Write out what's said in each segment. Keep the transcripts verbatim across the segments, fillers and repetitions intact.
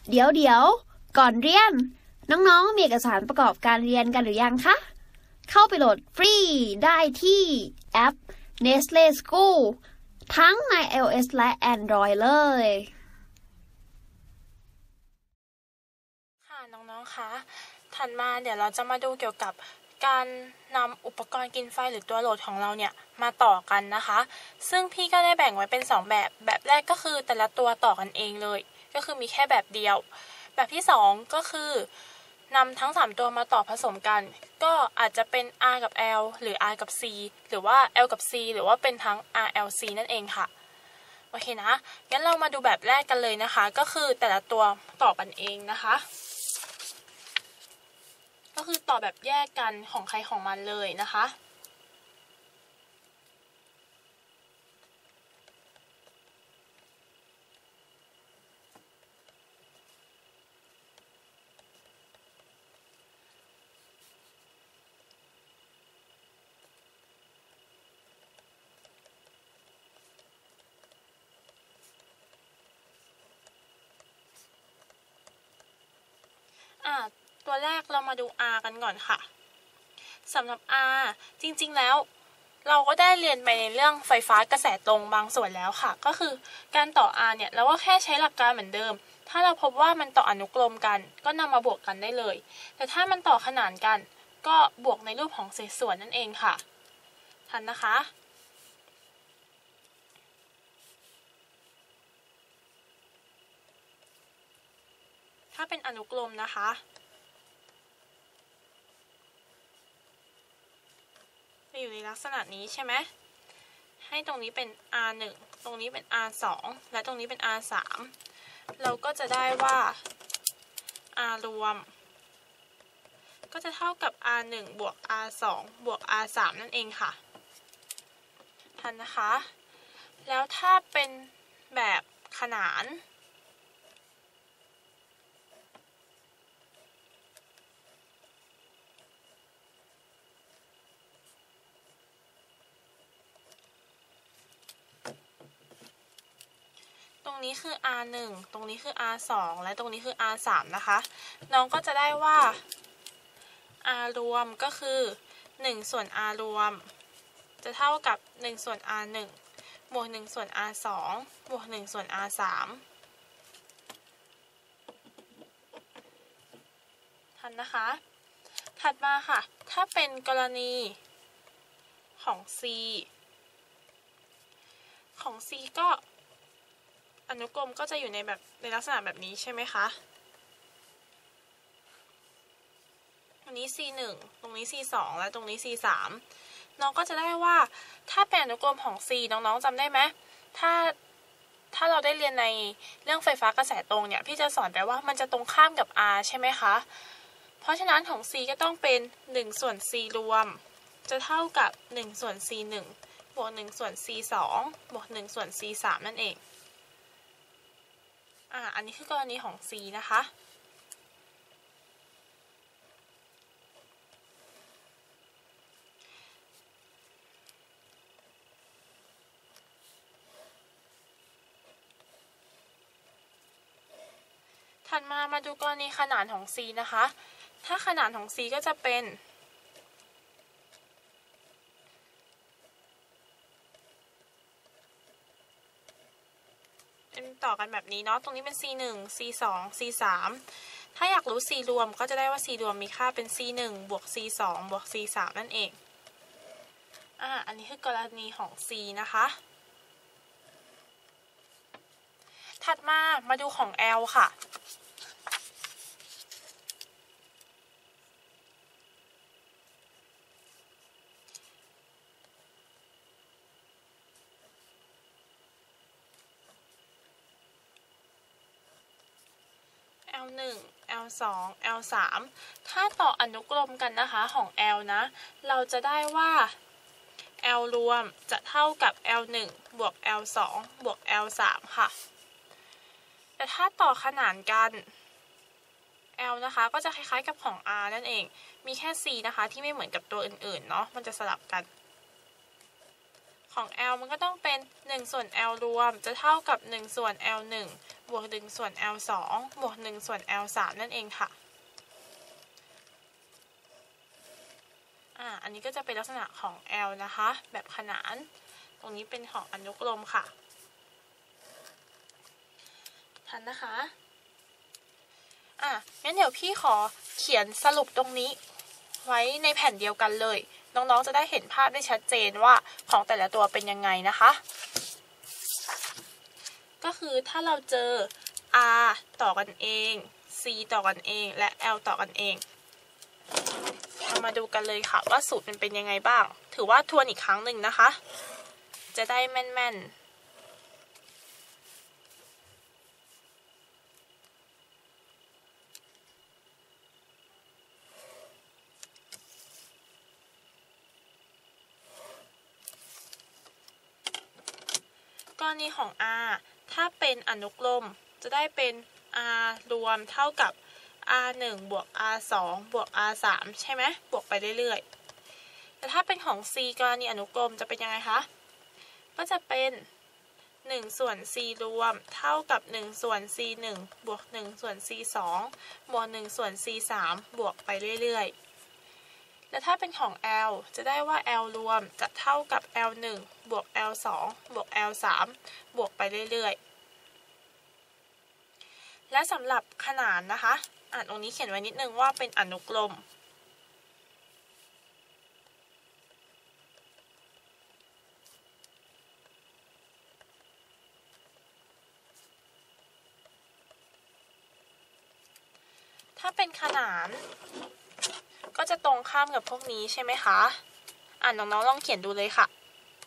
เดี๋ยวเดี๋ยวก่อนเรียนน้องๆมีเอกสารประกอบการเรียนกันหรือยังคะเข้าไปโหลดฟรีได้ที่แอป Nestle School ทั้งใน iOS และ Android เลยค่ะน้องๆคะถัดมาเดี๋ยวเราจะมาดูเกี่ยวกับการนำอุปกรณ์กินไฟหรือตัวโหลดของเราเนี่ยมาต่อกันนะคะซึ่งพี่ก็ได้แบ่งไว้เป็นสองแบบแบบแรกก็คือแต่ละตัวต่อกันเองเลยก็คือมีแค่แบบเดียวแบบที่สองก็คือนำทั้งสามตัวมาต่อผสมกันก็อาจจะเป็น R กับ L หรือ R กับ C หรือว่า L กับ C หรือว่าเป็นทั้ง R L C นั่นเองค่ะโอเคนะงั้นเรามาดูแบบแรกกันเลยนะคะก็คือแต่ละตัวต่อกันเองนะคะก็คือต่อแบบแยกกันของใครของมันเลยนะคะอ่ะตัวแรกเรามาดู R กันก่อนค่ะสำหรับ R จริงๆแล้วเราก็ได้เรียนไปในเรื่องไฟฟ้ากระแสตรงบางส่วนแล้วค่ะก็คือการต่อ R เนี่ยเราก็แค่ใช้หลักการเหมือนเดิมถ้าเราพบว่ามันต่ออนุกรมกันก็นำมาบวกกันได้เลยแต่ถ้ามันต่อขนานกันก็บวกในรูปของเศษส่วนนั่นเองค่ะทันนะคะถ้าเป็นอนุกรมนะคะจะอยู่ในลักษณะนี้ใช่ไหมให้ตรงนี้เป็น R หนึ่ง ตรงนี้เป็น R สอง และตรงนี้เป็น R สาม เราก็จะได้ว่า R รวมก็จะเท่ากับ R หนึ่ง บวก R สอง บวก R สาม นั่นเองค่ะทันนะคะแล้วถ้าเป็นแบบขนานตรงนี้คือ R หนึ่ง ตรงนี้คือ R สอง และตรงนี้คือ R สาม นะคะน้องก็จะได้ว่า R รวมก็คือหนึ่งส่วน R รวมจะเท่ากับหนึ่งส่วน R หนึ่ง บวกหนึ่งส่วน R สอง บวกหนึ่งส่วน R สาม ทันนะคะถัดมาค่ะถ้าเป็นกรณีของ C ของ C ก็อนุกรมก็จะอยู่ในแบบในลักษณะแบบนี้ใช่ไหมคะตรงนี้ ซี หนึ่ง ตรงนี้ ซี สอง และตรงนี้ ซี สาม น้องก็จะได้ว่าถ้าเป็นอนุกรมของ C น้องๆจำได้ไหมถ้าถ้าเราได้เรียนในเรื่องไฟฟ้ากระแสตรงเนี่ยพี่จะสอนไปว่ามันจะตรงข้ามกับ R ใช่ไหมคะเพราะฉะนั้นของ C ก็ต้องเป็นหนึ่งส่วน C รวมจะเท่ากับหนึ่งส่วน ซี หนึ่ง บวกหนึ่งส่วน ซี สอง บวกหนึ่งส่วน ซี สาม นั่นเองอ่าอันนี้คือกรณีของ C นะคะถัดมามาดูกรณีขนานของ C นะคะถ้าขนานของ C ก็จะเป็นเป็นต่อกันแบบนี้เนาะตรงนี้เป็น ซี หนึ่ง ซี สอง ซี สาม ถ้าอยากรู้ C รวมก็จะได้ว่า C รวมมีค่าเป็น ซี หนึ่ง บวก ซี สอง บวก ซี สาม นั่นเองอ่าอันนี้คือกรณีของ C นะคะถัดมามาดูของ L ค่ะ L หนึ่ง L สอง L สาม ถ้าต่ออนุกรมกันนะคะของ L นะเราจะได้ว่า L รวมจะเท่ากับ L หนึ่ง บวก L สอง บวก L สาม ค่ะแต่ถ้าต่อขนานกัน L นะคะก็จะคล้ายๆกับของ R นั่นเองมีแค่ C นะคะที่ไม่เหมือนกับตัวอื่นๆเนาะมันจะสลับกันของ L มันก็ต้องเป็นหนึ่งส่วน L รวมจะเท่ากับหนึ่งส่วน แอล หนึ่ง บวกหนึ่งส่วน แอล สอง บวกหนึ่งส่วน แอล สาม นั่นเองค่ะอ่าอันนี้ก็จะเป็นลักษณะของ L นะคะแบบขนานตรงนี้เป็นของอนุกรมค่ะทันนะคะอ่ะงั้นเดี๋ยวพี่ขอเขียนสรุปตรงนี้ไว้ในแผ่นเดียวกันเลยน้องๆจะได้เห็นภาพได้ชัดเจนว่าของแต่ละตัวเป็นยังไงนะคะก็คือถ้าเราเจอ R ต่อกันเอง C ต่อกันเองและ L ต่อกันเองเรามาดูกันเลยค่ะว่าสูตรมันเป็นยังไงบ้างถือว่าทวนอีกครั้งหนึ่งนะคะจะได้แม่นๆกรณีของ R ถ้าเป็นอนุกรมจะได้เป็น R รวมเท่ากับ อาร์ หนึ่ง บวก อาร์ สอง บวก อาร์ สาม ใช่ไหมบวกไปเรื่อยๆแต่ถ้าเป็นของ C กรณีอนุกรมจะเป็นยังไงคะก็จะเป็นหนึ่งส่วน C รวมเท่ากับหนึ่งส่วน ซี หนึ่ง บวกหนึ่งส่วน ซี สอง บวกหนึ่งส่วน ซี สาม บวกไปเรื่อยๆและถ้าเป็นของ L จะได้ว่า L รวมจะเท่ากับ แอล หนึ่ง บวก แอล สอง บวก แอล สาม บวกไปเรื่อยๆและสำหรับขนานนะคะอ่านตรงนี้เขียนไว้นิดนึงว่าเป็นอนุกรมถ้าเป็นขนานก็จะตรงข้ามกับพวกนี้ใช่ไหมคะอ่านน้องๆลองเขียนดูเลยค่ะ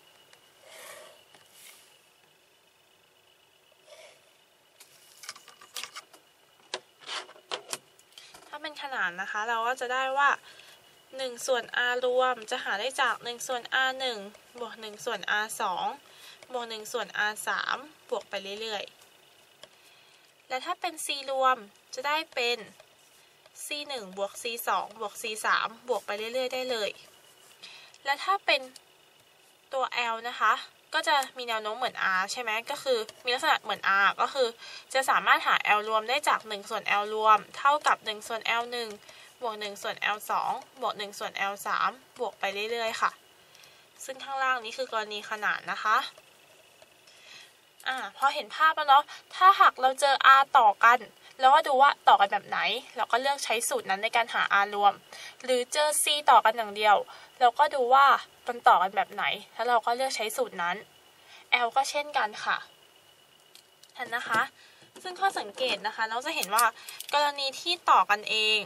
ถ้าเป็นขนานนะคะเราก็จะได้ว่าหนึ่งส่วน R รวมจะหาได้จากหนึ่งส่วน อาร์ หนึ่ง บวกหนึ่งส่วน อาร์ สอง บวกหนึ่งส่วน อาร์ สาม บวกไปเรื่อยๆและถ้าเป็น C รวมจะได้เป็น ซี หนึ่ง บวก ซี สอง บวก ซี สาม บวกไปเรื่อยๆได้เลยและถ้าเป็นตัว L นะคะก็จะมีแนวโน้มเหมือน R ใช่ไหมก็คือมีลักษณะเหมือน R ก็คือจะสามารถหา L รวมได้จากหนึ่งส่วน L รวมเท่ากับหนึ่งส่วน แอล หนึ่ง บวกหนึ่งส่วน แอล สอง บวกหนึ่งส่วน แอล สาม บวกไปเรื่อยๆค่ะซึ่งข้างล่างนี้คือกรณีขนานนะคะอ่าพอเห็นภาพแล้วเนาะถ้าหากเราเจอ R ต่อกันแล้วก็ดูว่าต่อกันแบบไหนเราก็เลือกใช้สูตรนั้นในการหา R รวมหรือเจอ C ต่อกันอย่างเดียวเราก็ดูว่ามันต่อกันแบบไหนแล้วเราก็เลือกใช้สูตรนั้น L ก็เช่นกันค่ะทันนะคะซึ่งข้อสังเกตนะคะเราจะเห็นว่ากรณีที่ต่อกันเอง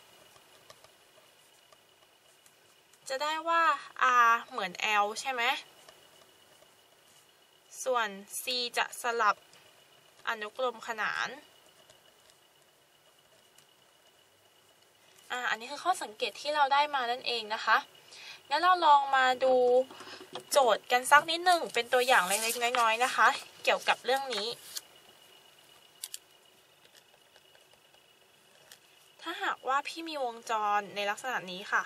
จะได้ว่า R เหมือน L ใช่ไหมส่วน C จะสลับอนุกรมขนานอ่าอันนี้คือข้อสังเกตที่เราได้มานั่นเองนะคะงั้นเราลองมาดูโจทย์กันสักนิดหนึ่งเป็นตัวอย่างเล็กๆน้อยๆนะคะเกี่ยวกับเรื่องนี้ถ้าหากว่าพี่มีวงจรในลักษณะนี้ค่ะ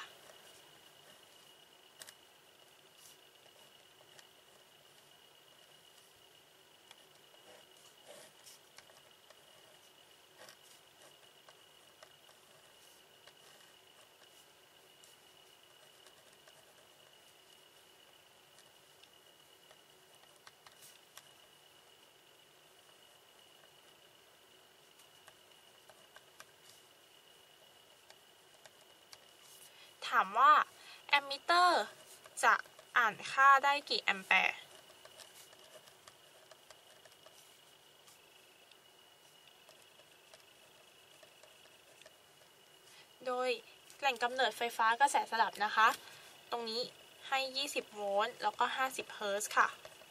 ถามว่าแอมมิเตอร์จะอ่านค่าได้กี่แอมแปร์โดยแหล่งกำเนิดไฟฟ้ากระแสสลับนะคะตรงนี้ให้ยี่สิบโวลต์แล้วก็ห้าสิบเฮิร์ตซ์ค่ะ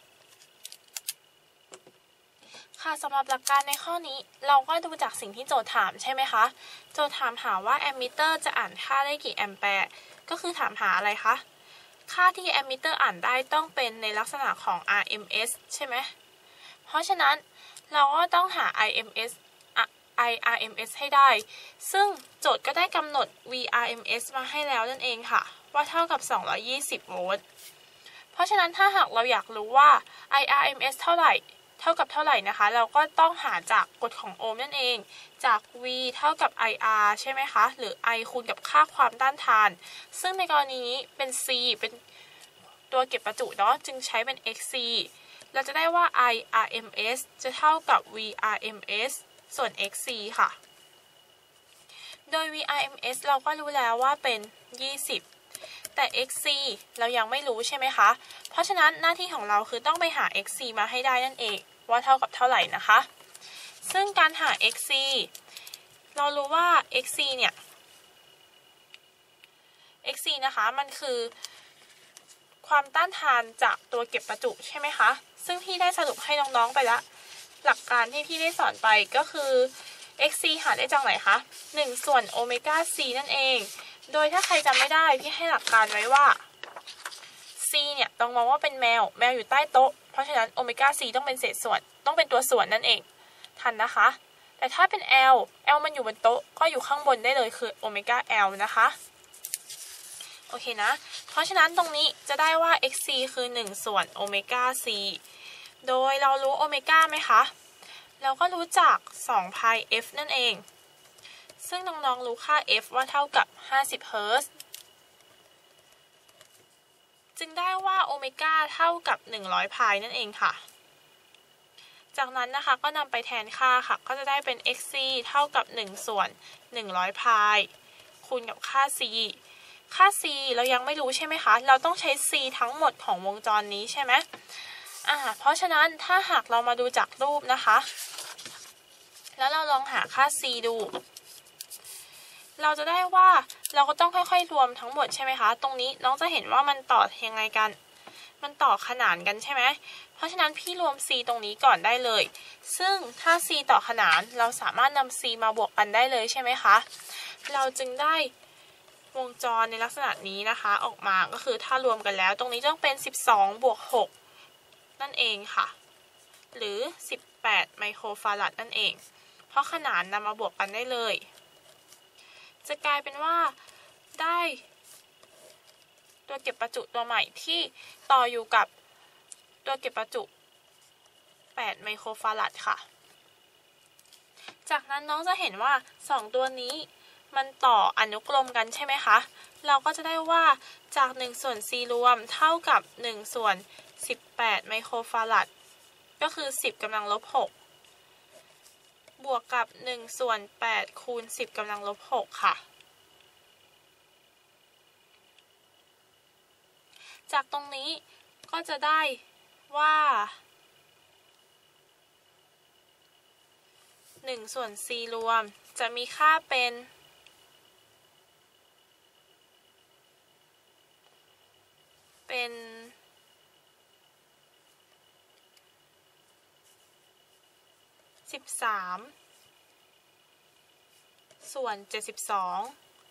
ค่ะสำหรับหลักการในข้อนี้เราก็ดูจากสิ่งที่โจทย์ถามใช่ไหมคะโจทย์ถามหาว่าแอมมิเตอร์จะอ่านค่าได้กี่แอมแปร์ก็คือถามหาอะไรคะค่าที่แอมมิเตอร์อ่านได้ต้องเป็นในลักษณะของ อาร์ เอ็ม เอส ใช่ไหมเพราะฉะนั้นเราก็ต้องหา ไอ เอ็ม เอส ไอ อาร์ เอ็ม เอส ให้ได้ซึ่งโจทย์ก็ได้กำหนด วี อาร์ เอ็ม เอส มาให้แล้วนั่นเองค่ะว่าเท่ากับสองร้อยยี่สิบโวลต์เพราะฉะนั้นถ้าหากเราอยากรู้ว่า ไอ อาร์ เอ็ม เอส เท่าไหร่เท่ากับเท่าไหร่นะคะเราก็ต้องหาจากกฎของโอห์มนั่นเองจาก V เท่ากับ ไอ อาร์ ใช่ไหมคะหรือ I คูณกับค่าความต้านทานซึ่งในกรณีนี้เป็น C เป็นตัวเก็บประจุเนาะจึงใช้เป็น เอ็กซ์ ซี เราจะได้ว่า ไอ อาร์ เอ็ม เอส จะเท่ากับ วี อาร์ เอ็ม เอส ส่วน เอ็กซ์ ซี ค่ะโดย วี อาร์ เอ็ม เอส เราก็รู้แล้วว่าเป็นยี่สิบแต่ เอ็กซ์ ซี เรายังไม่รู้ใช่ไหมคะเพราะฉะนั้นหน้าที่ของเราคือต้องไปหา เอ็กซ์ ซี มาให้ได้นั่นเองว่าเท่ากับเท่าไหร่นะคะซึ่งการหา เอ็กซ์ ซี เรารู้ว่า เอ็กซ์ ซี เนี่ย เอ็กซ์ ซี นะคะมันคือความต้านทานจากตัวเก็บประจุใช่ไหมคะซึ่งพี่ได้สรุปให้น้องๆไปละหลักการที่พี่ได้สอนไปก็คือ เอ็กซ์ ซี หาได้จากไหนคะหนึ่งส่วนโอเมก้า C นั่นเองโดยถ้าใครจำไม่ได้พี่ให้หลักการไว้ว่า C เนี่ยต้องมองว่าเป็นแมวแมวอยู่ใต้โต๊ะเพราะฉะนั้นโอเมก้า C ต้องเป็นเศษส่วนต้องเป็นตัวส่วนนั่นเองทันนะคะแต่ถ้าเป็น L L มันอยู่บนโต๊ะก็อยู่ข้างบนได้เลยคือโอเมก้า L นะคะโอเคนะเพราะฉะนั้นตรงนี้จะได้ว่า เอ็กซ์ ซี คือหนึ่งส่วนโอเมก้า C โดยเรารู้โอเมก้าไหมคะเราก็รู้จักสองพาย F นั่นเองซึ่งน้องๆรู้ค่า F ว่าเท่ากับห้าสิบเฮิร์ตซ์จึงได้ว่าโอเมก้าเท่ากับหนึ่งร้อยพายนั่นเองค่ะจากนั้นนะคะก็นำไปแทนค่าค่ะก็จะได้เป็น เอ็กซ์ ซี เท่ากับหนึ่งส่วนหนึ่งร้อยพายคูณกับค่า C ค่า C เรายังไม่รู้ใช่ไหมคะเราต้องใช้ C ทั้งหมดของวงจรนี้ใช่ไหมอ่าเพราะฉะนั้นถ้าหากเรามาดูจากรูปนะคะแล้วเราลองหาค่า C ดูเราจะได้ว่าเราก็ต้องค่อยๆรวมทั้งหมดใช่ไหมคะตรงนี้น้องจะเห็นว่ามันต่อยังไงกันมันต่อขนานกันใช่ไหมเพราะฉะนั้นพี่รวม C ตรงนี้ก่อนได้เลยซึ่งถ้า C ต่อขนานเราสามารถนำ C มาบวกกันได้เลยใช่ไหมคะเราจึงได้วงจรในลักษณะนี้นะคะออกมาก็คือถ้ารวมกันแล้วตรงนี้ต้องเป็นสิบสองบวกหกนั่นเองค่ะหรือสิบแปดไมโครฟาราดนั่นเองเพราะขนานนำมาบวกกันได้เลยจะกลายเป็นว่าได้ตัวเก็บประจุตัวใหม่ที่ต่ออยู่กับตัวเก็บประจุแปดไมโครฟาราดค่ะจากนั้นน้องจะเห็นว่าสองตัวนี้มันต่ออนุกรมกันใช่ไหมคะเราก็จะได้ว่าจากหนึ่งส่วน C รวมเท่ากับหนึ่งส่วนสิบแปดไมโครฟาราดก็คือสิบกำลังลบหกบวกกับหนึ่งส่วนแปดคูณสิบกำลังลบหกค่ะจากตรงนี้ก็จะได้ว่าหนึ่งส่วน C รวมจะมีค่าเป็นเป็นสิบสามส่วนเจ็ดสิบสอง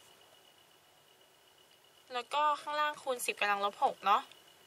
แล้วก็ข้างล่างคูณสิบกำลังลบหกเนาะ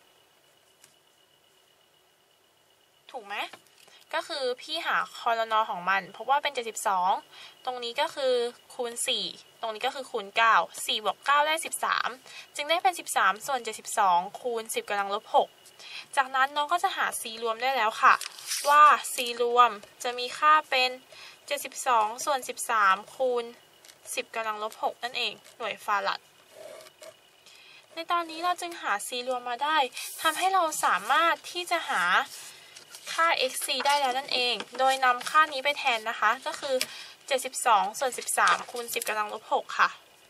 ถูกไหมก็คือพี่หาคอลนอของมันเพราะว่าเป็นเจ็ดสิบสองตรงนี้ก็คือคูณสี่ตรงนี้ก็คือคูณเก้า สี่บวกเก้าได้สิบสามจึงได้เป็นสิบสามส่วนเจ็ดสิบสองคูณสิบกำลังลบหกจากนั้นน้องก็จะหา C รวมได้แล้วค่ะว่า C รวมจะมีค่าเป็นเจ็ดสิบสองส่วนสิบสามคูณสิบกำลังลบหกนั่นเองหน่วยฟาราดในตอนนี้เราจึงหา C รวมมาได้ทำให้เราสามารถที่จะหาค่า เอ็กซ์ ซี ได้แล้วนั่นเองโดยนำค่านี้ไปแทนนะคะก็คือเจ็ดสิบสองส่วนสิบสามคูณสิบกำลังลบหกค่ะ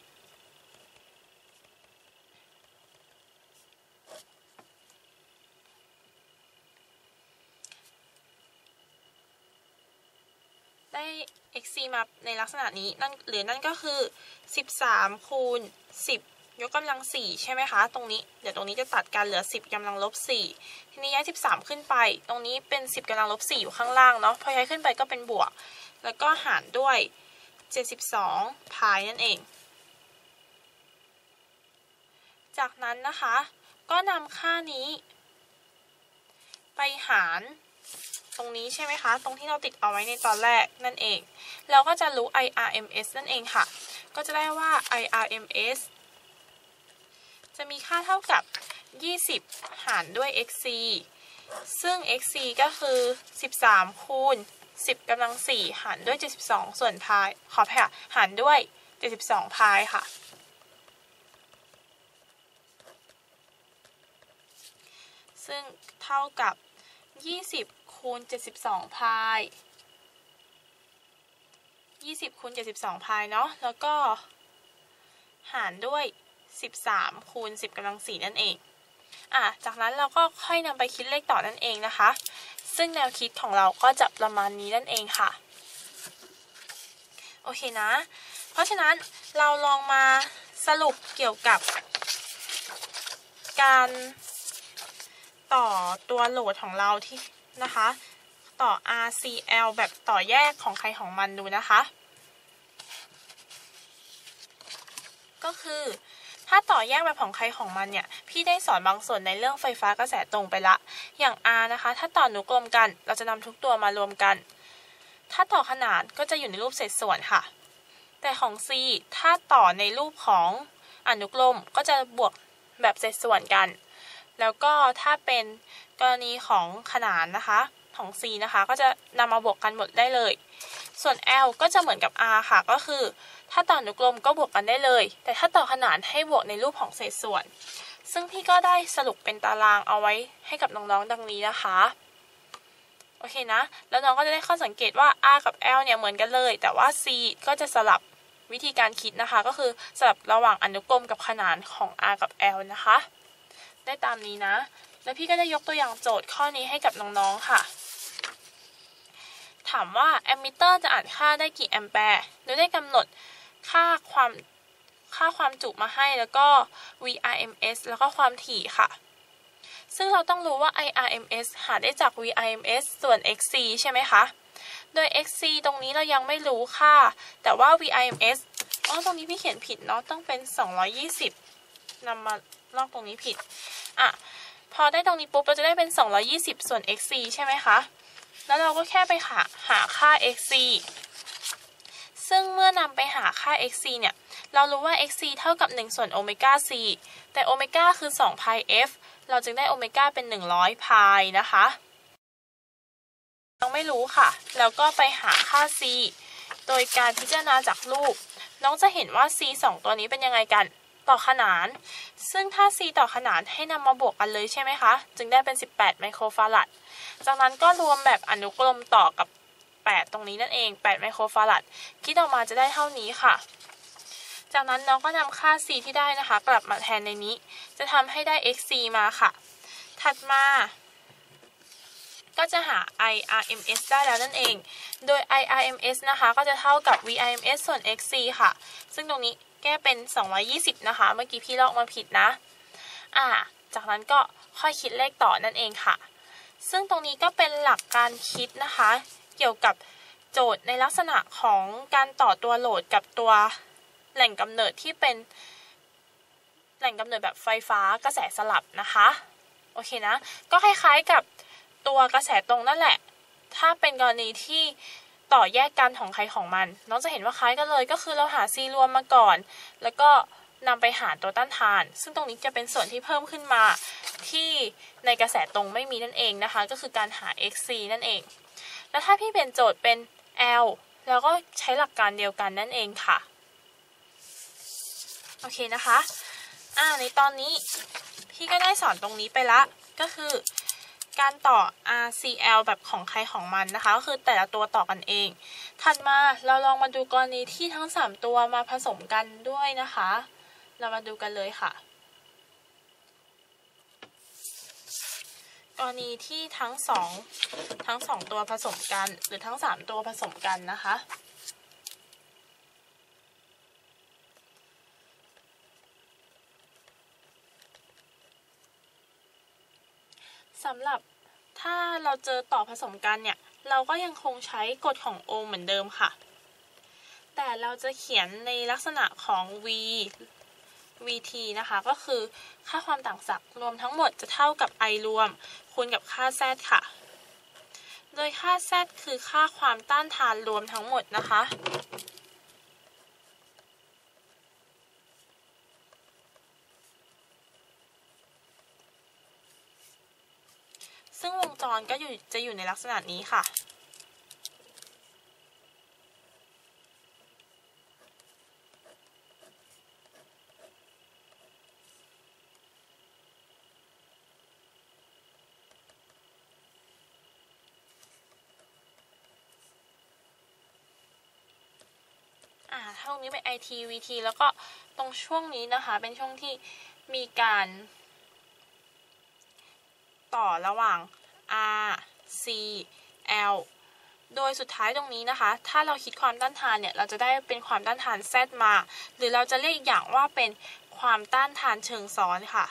ได้ เอ็กซ์ ซี มาในลักษณะนี้นั่นหรือนั่นก็คือสิบสามคูณสิบยกกำลังสี่ใช่ไหมคะตรงนี้เดี๋ยวตรงนี้จะตัดกันเหลือสิบกำลังลบสี่ทีนี้ย้ายสิบสามขึ้นไปตรงนี้เป็นสิบกำลังลบสี่อยู่ข้างล่างเนาะพอย้ายขึ้นไปก็เป็นบวกแล้วก็หารด้วยเจ็ดสิบสองพายนั่นเองจากนั้นนะคะก็นำค่านี้ไปหารตรงนี้ใช่ไหมคะตรงที่เราติดเอาไว้ในตอนแรกนั่นเองเราก็จะรู้ ไอ อาร์ เอ็ม เอส นั่นเองค่ะก็จะได้ว่า ไอ อาร์ เอ็ม เอส จะมีค่าเท่ากับยี่สิบหารด้วย xc ซึ่ง xc ก็คือสิบสามคูณสิบกำลังสี่หารด้วยเจ็ดสิบสองส่วนพายขออภัยค่ะหารด้วยเจ็ดสิบสองพายค่ะซึ่งเท่ากับยี่สิบคูณเจ็ดสิบสองพายยี่สิบคูณเจ็ดสิบสองพายเนาะแล้วก็หารด้วยสิบสามคูณสิบกำลังสี่นั่นเองอ่ะจากนั้นเราก็ค่อยนำไปคิดเลขต่อนั่นเองนะคะซึ่งแนวคิดของเราก็จะประมาณนี้นั่นเองค่ะโอเคนะเพราะฉะนั้นเราลองมาสรุปเกี่ยวกับการต่อตัวโหลดของเราที่นะคะต่อ อาร์ ซี แอล แบบต่อแยกของใครของมันดูนะคะก็คือถ้าต่อแยกแบบของใครของมันเนี่ยพี่ได้สอนบางส่วนในเรื่องไฟฟ้ากระแสตรงไปละอย่าง R นะคะถ้าต่ออนุกรมกันเราจะนำทุกตัวมารวมกันถ้าต่อขนานก็จะอยู่ในรูปเศษส่วนค่ะแต่ของ C ถ้าต่อในรูปของอนุกรมก็จะบวกแบบเศษส่วนกันแล้วก็ถ้าเป็นกรณีของขนานนะคะของ C นะคะก็จะนำมาบวกกันหมดได้เลยส่วน L ก็จะเหมือนกับ R ค่ะก็คือถ้าต่ออนุกรมก็บวกกันได้เลยแต่ถ้าต่อขนานให้บวกในรูปของเศษส่วนซึ่งพี่ก็ได้สรุปเป็นตารางเอาไว้ให้กับน้องๆดังนี้นะคะโอเคนะแล้วน้องก็จะได้ข้อสังเกตว่า R กับ L เนี่ยเหมือนกันเลยแต่ว่า C ก็จะสลับวิธีการคิดนะคะก็คือสลับระหว่างอนุกรมกับขนานของ R กับ L นะคะได้ตามนี้นะแล้วพี่ก็ได้ยกตัวอย่างโจทย์ข้อนี้ให้กับน้องๆค่ะถามว่าแอมมิเตอร์จะอ่านค่าได้กี่แอมแปร์โดยได้กำหนดค่าความค่าความจุมาให้แล้วก็ วี อาร์ เอ็ม เอส แล้วก็ความถี่ค่ะซึ่งเราต้องรู้ว่า ไอ อาร์ เอ็ม เอส หาได้จาก วี อาร์ เอ็ม เอส ส่วน xc ใช่ไหมคะโดย xc ตรงนี้เรายังไม่รู้ค่าแต่ว่า วี อาร์ เอ็ม เอส อ๋อตรงนี้พี่เขียนผิดเนาะต้องเป็นสองร้อยยี่สิบนำมาลอกตรงนี้ผิดอ่ะพอได้ตรงนี้ปุ๊บเราจะได้เป็นสองร้อยยี่สิบส่วน xc ใช่ไหมคะแล้วเราก็แค่ไปหาหาค่า xc ซึ่งเมื่อนำไปหาค่า xc เนี่ยเรารู้ว่า xc เท่ากับหนึ่งส่วนโอเมก้า c แต่โอเมก้าคือสองพาย f เราจึงได้โอเมก้าเป็นหนึ่งร้อยพายนะคะยังไม่รู้ค่ะแล้วก็ไปหาค่า c โดยการพิจารณาจากรูปน้องจะเห็นว่า c สองตัวนี้เป็นยังไงกันต่อขนานซึ่งถ้า c ต่อขนานให้นำมาบวกกันเลยใช่ไหมคะจึงได้เป็นสิบแปดไมโครฟาราดจากนั้นก็รวมแบบอนุกรมต่อกับแปดตรงนี้นั่นเองแปดไมโครฟาราดคิดออกมาจะได้เท่านี้ค่ะจากนั้นน้องก็นำค่า c ที่ได้นะคะกลับมาแทนในนี้จะทำให้ได้ xc มาค่ะถัดมาก็จะหา ไอ อาร์ เอ็ม เอส ได้แล้วนั่นเองโดย ไอ อาร์ เอ็ม เอส นะคะก็จะเท่ากับ วี อาร์ เอ็ม เอส ส่วน xc ค่ะซึ่งตรงนี้แก้เป็นสองร้อยยี่สิบนะคะเมื่อกี้พี่ลอกมาผิดนะอ่าจากนั้นก็ค่อยคิดเลขต่อนั่นเองค่ะซึ่งตรงนี้ก็เป็นหลักการคิดนะคะเกี่ยวกับโจทย์ในลักษณะของการต่อตัวโหลดกับตัวแหล่งกำเนิดที่เป็นแหล่งกำเนิดแบบไฟฟ้ากระแสสลับนะคะโอเคนะก็คล้ายๆกับตัวกระแสตรงนั่นแหละถ้าเป็นกรณีที่ต่อแยกกันของใครของมันน้องจะเห็นว่าคล้ายกันเลยก็คือเราหา c รวมมาก่อนแล้วก็นำไปหารตัวต้านทานซึ่งตรงนี้จะเป็นส่วนที่เพิ่มขึ้นมาที่ในกระแสตรงไม่มีนั่นเองนะคะก็คือการหา xc นั่นเองแล้วถ้าพี่เปลี่ยนโจทย์เป็น L แล้วก็ใช้หลักการเดียวกันนั่นเองค่ะโอเคนะคะอ่าในตอนนี้พี่ก็ได้สอนตรงนี้ไปละก็คือการต่อ อาร์ ซี แอล แบบของใครของมันนะคะก็คือแต่ละตัวต่อกันเองถัดมาเราลองมาดูกรณีที่ทั้งสามตัวมาผสมกันด้วยนะคะเรามาดูกันเลยค่ะกรณีที่ทั้งสองทั้งสองตัวผสมกันหรือทั้งสามตัวผสมกันนะคะสำหรับถ้าเราเจอต่อผสมกันเนี่ยเราก็ยังคงใช้กฎของโอห์มเหมือนเดิมค่ะแต่เราจะเขียนในลักษณะของ v วี ที นะคะก็คือค่าความต่างศักย์รวมทั้งหมดจะเท่ากับ I รวมคูณกับค่า z ค่ะโดยค่า z คือค่าความต้านทานรวมทั้งหมดนะคะจรก็อยู่จะอยู่ในลักษณะนี้ค่ะถ้าตรงนี้เป็น ไอ ที วี ที แล้วก็ตรงช่วงนี้นะคะเป็นช่วงที่มีการต่อระหว่าง R C L โดยสุดท้ายตรงนี้นะคะถ้าเราคิดความต้านทานเนี่ยเราจะได้เป็นความต้านทาน Z มาหรือเราจะเรียกอีกอย่างว่าเป็นความต้านทานเชิงซ้อนค่ะ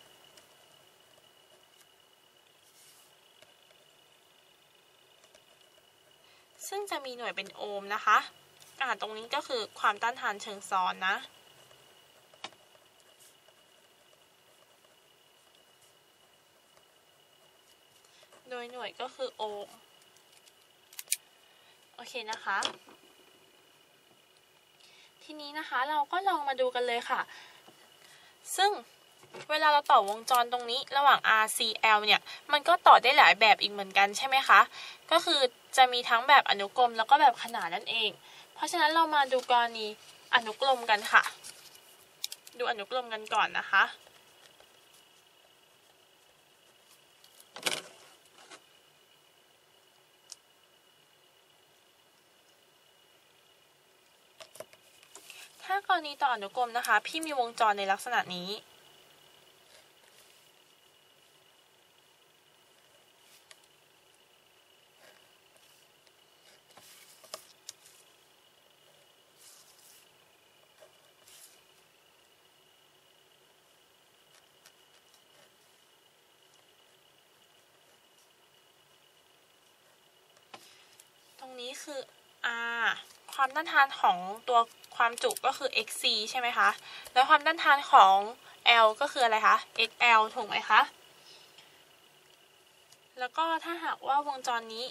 ซึ่งจะมีหน่วยเป็นโอห์มนะคะอ่าตรงนี้ก็คือความต้านทานเชิงซ้อนนะโดยหน่วยก็คือโอห์มโอเคนะคะทีนี้นะคะเราก็ลองมาดูกันเลยค่ะซึ่งเวลาเราต่อวงจรตรงนี้ระหว่าง R C L เนี่ยมันก็ต่อได้หลายแบบอีกเหมือนกันใช่ไหมคะก็คือจะมีทั้งแบบอนุกรมแล้วก็แบบขนานนั่นเองเพราะฉะนั้นเรามาดูกรณีอนุกรมกันค่ะดูอนุกรมกันก่อนนะคะถ้ากรณีต่ออนุกรมนะคะพี่มีวงจรในลักษณะนี้ตรงนี้คือ R ความต้านทานของตัวความจุก็คือ X C ใช่ไหมคะแล้วความต้านทานของ L ก็คืออะไรคะ X L ถูกไหมคะแล้วก็ถ้าหากว่าวงจรนี้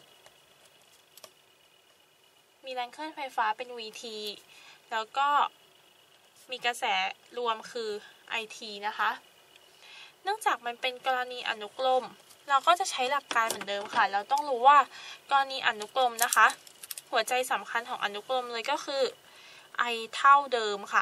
มีแรงเคลื่อนไฟฟ้าเป็น วี ที แล้วก็มีกระแสรวมคือ ไอ ที นะคะเนื่องจากมันเป็นกรณีอนุกรมเราก็จะใช้หลักการเหมือนเดิมค่ะเราต้องรู้ว่ากรณีอนุกรมนะคะหัวใจสำคัญของอนุกรมเลยก็คือ I เท่าเดิมค่ะ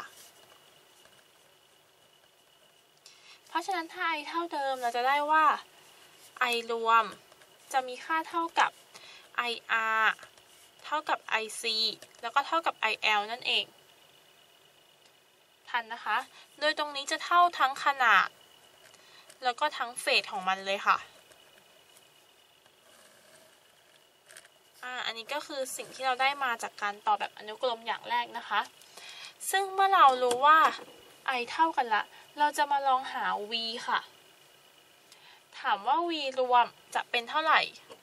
เพราะฉะนั้นถ้า I เท่าเดิมเราจะได้ว่า I รวมจะมีค่าเท่ากับ ไอ อาร์ เท่ากับ ไอ ซี แล้วก็เท่ากับ ไอ แอล นั่นเองทันนะคะโดยตรงนี้จะเท่าทั้งขนาดแล้วก็ทั้งเฟสของมันเลยค่ะอ่าอันนี้ก็คือสิ่งที่เราได้มาจากการต่อแบบอนุกรมอย่างแรกนะคะซึ่งเมื่อเรารู้ว่า I เท่ากันละเราจะมาลองหา V ค่ะถามว่า V รวมจะเป็นเท่าไหร่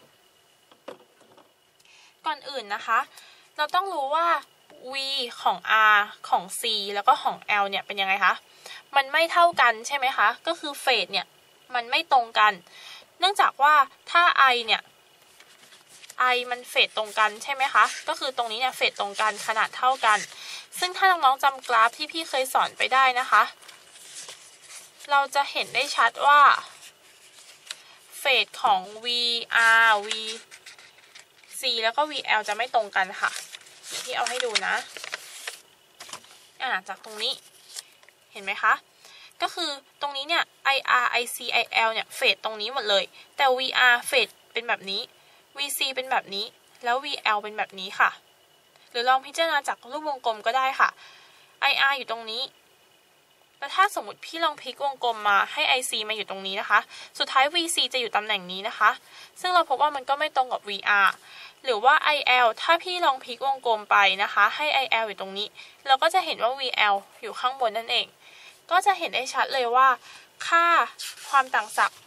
ก่อนอื่นนะคะเราต้องรู้ว่า V ของ R ของ C แล้วก็ของ L เนี่ยเป็นยังไงคะมันไม่เท่ากันใช่ไหมคะก็คือเฟสเนี่ยมันไม่ตรงกันเนื่องจากว่าถ้า I เนี่ย I มันเฟสตรงกันใช่ไหมคะก็คือตรงนี้เนี่ยเฟสตรงกันขนาดเท่ากันซึ่งถ้าน้องๆจำกราฟที่พี่เคยสอนไปได้นะคะเราจะเห็นได้ชัดว่าเฟสของ V R V C แล้วก็ V L จะไม่ตรงกันค่ะเดี๋ยวพี่เอาให้ดูนะอ่าจากตรงนี้เห็นไหมคะก็คือตรงนี้เนี่ย I R I C I L เนี่ยเฟสตรงนี้หมดเลยแต่ V R เฟสเป็นแบบนี้ V C เป็นแบบนี้แล้ว V L เป็นแบบนี้ค่ะหรือลองพิจารณาจากรูปวงกลมก็ได้ค่ะ I R อยู่ตรงนี้แล้วถ้าสมมติพี่ลองพลิกวงกลมมาให้ ไอ ซี มาอยู่ตรงนี้นะคะสุดท้าย วี ซี จะอยู่ตำแหน่งนี้นะคะซึ่งเราพบว่ามันก็ไม่ตรงกับ วี อาร์ หรือว่า ไอ แอล ถ้าพี่ลองพลิกวงกลมไปนะคะให้ ไอ แอล อยู่ตรงนี้เราก็จะเห็นว่า วี แอล อยู่ข้างบนนั่นเองก็จะเห็นได้ชัดเลยว่าค่าความต่างศักย์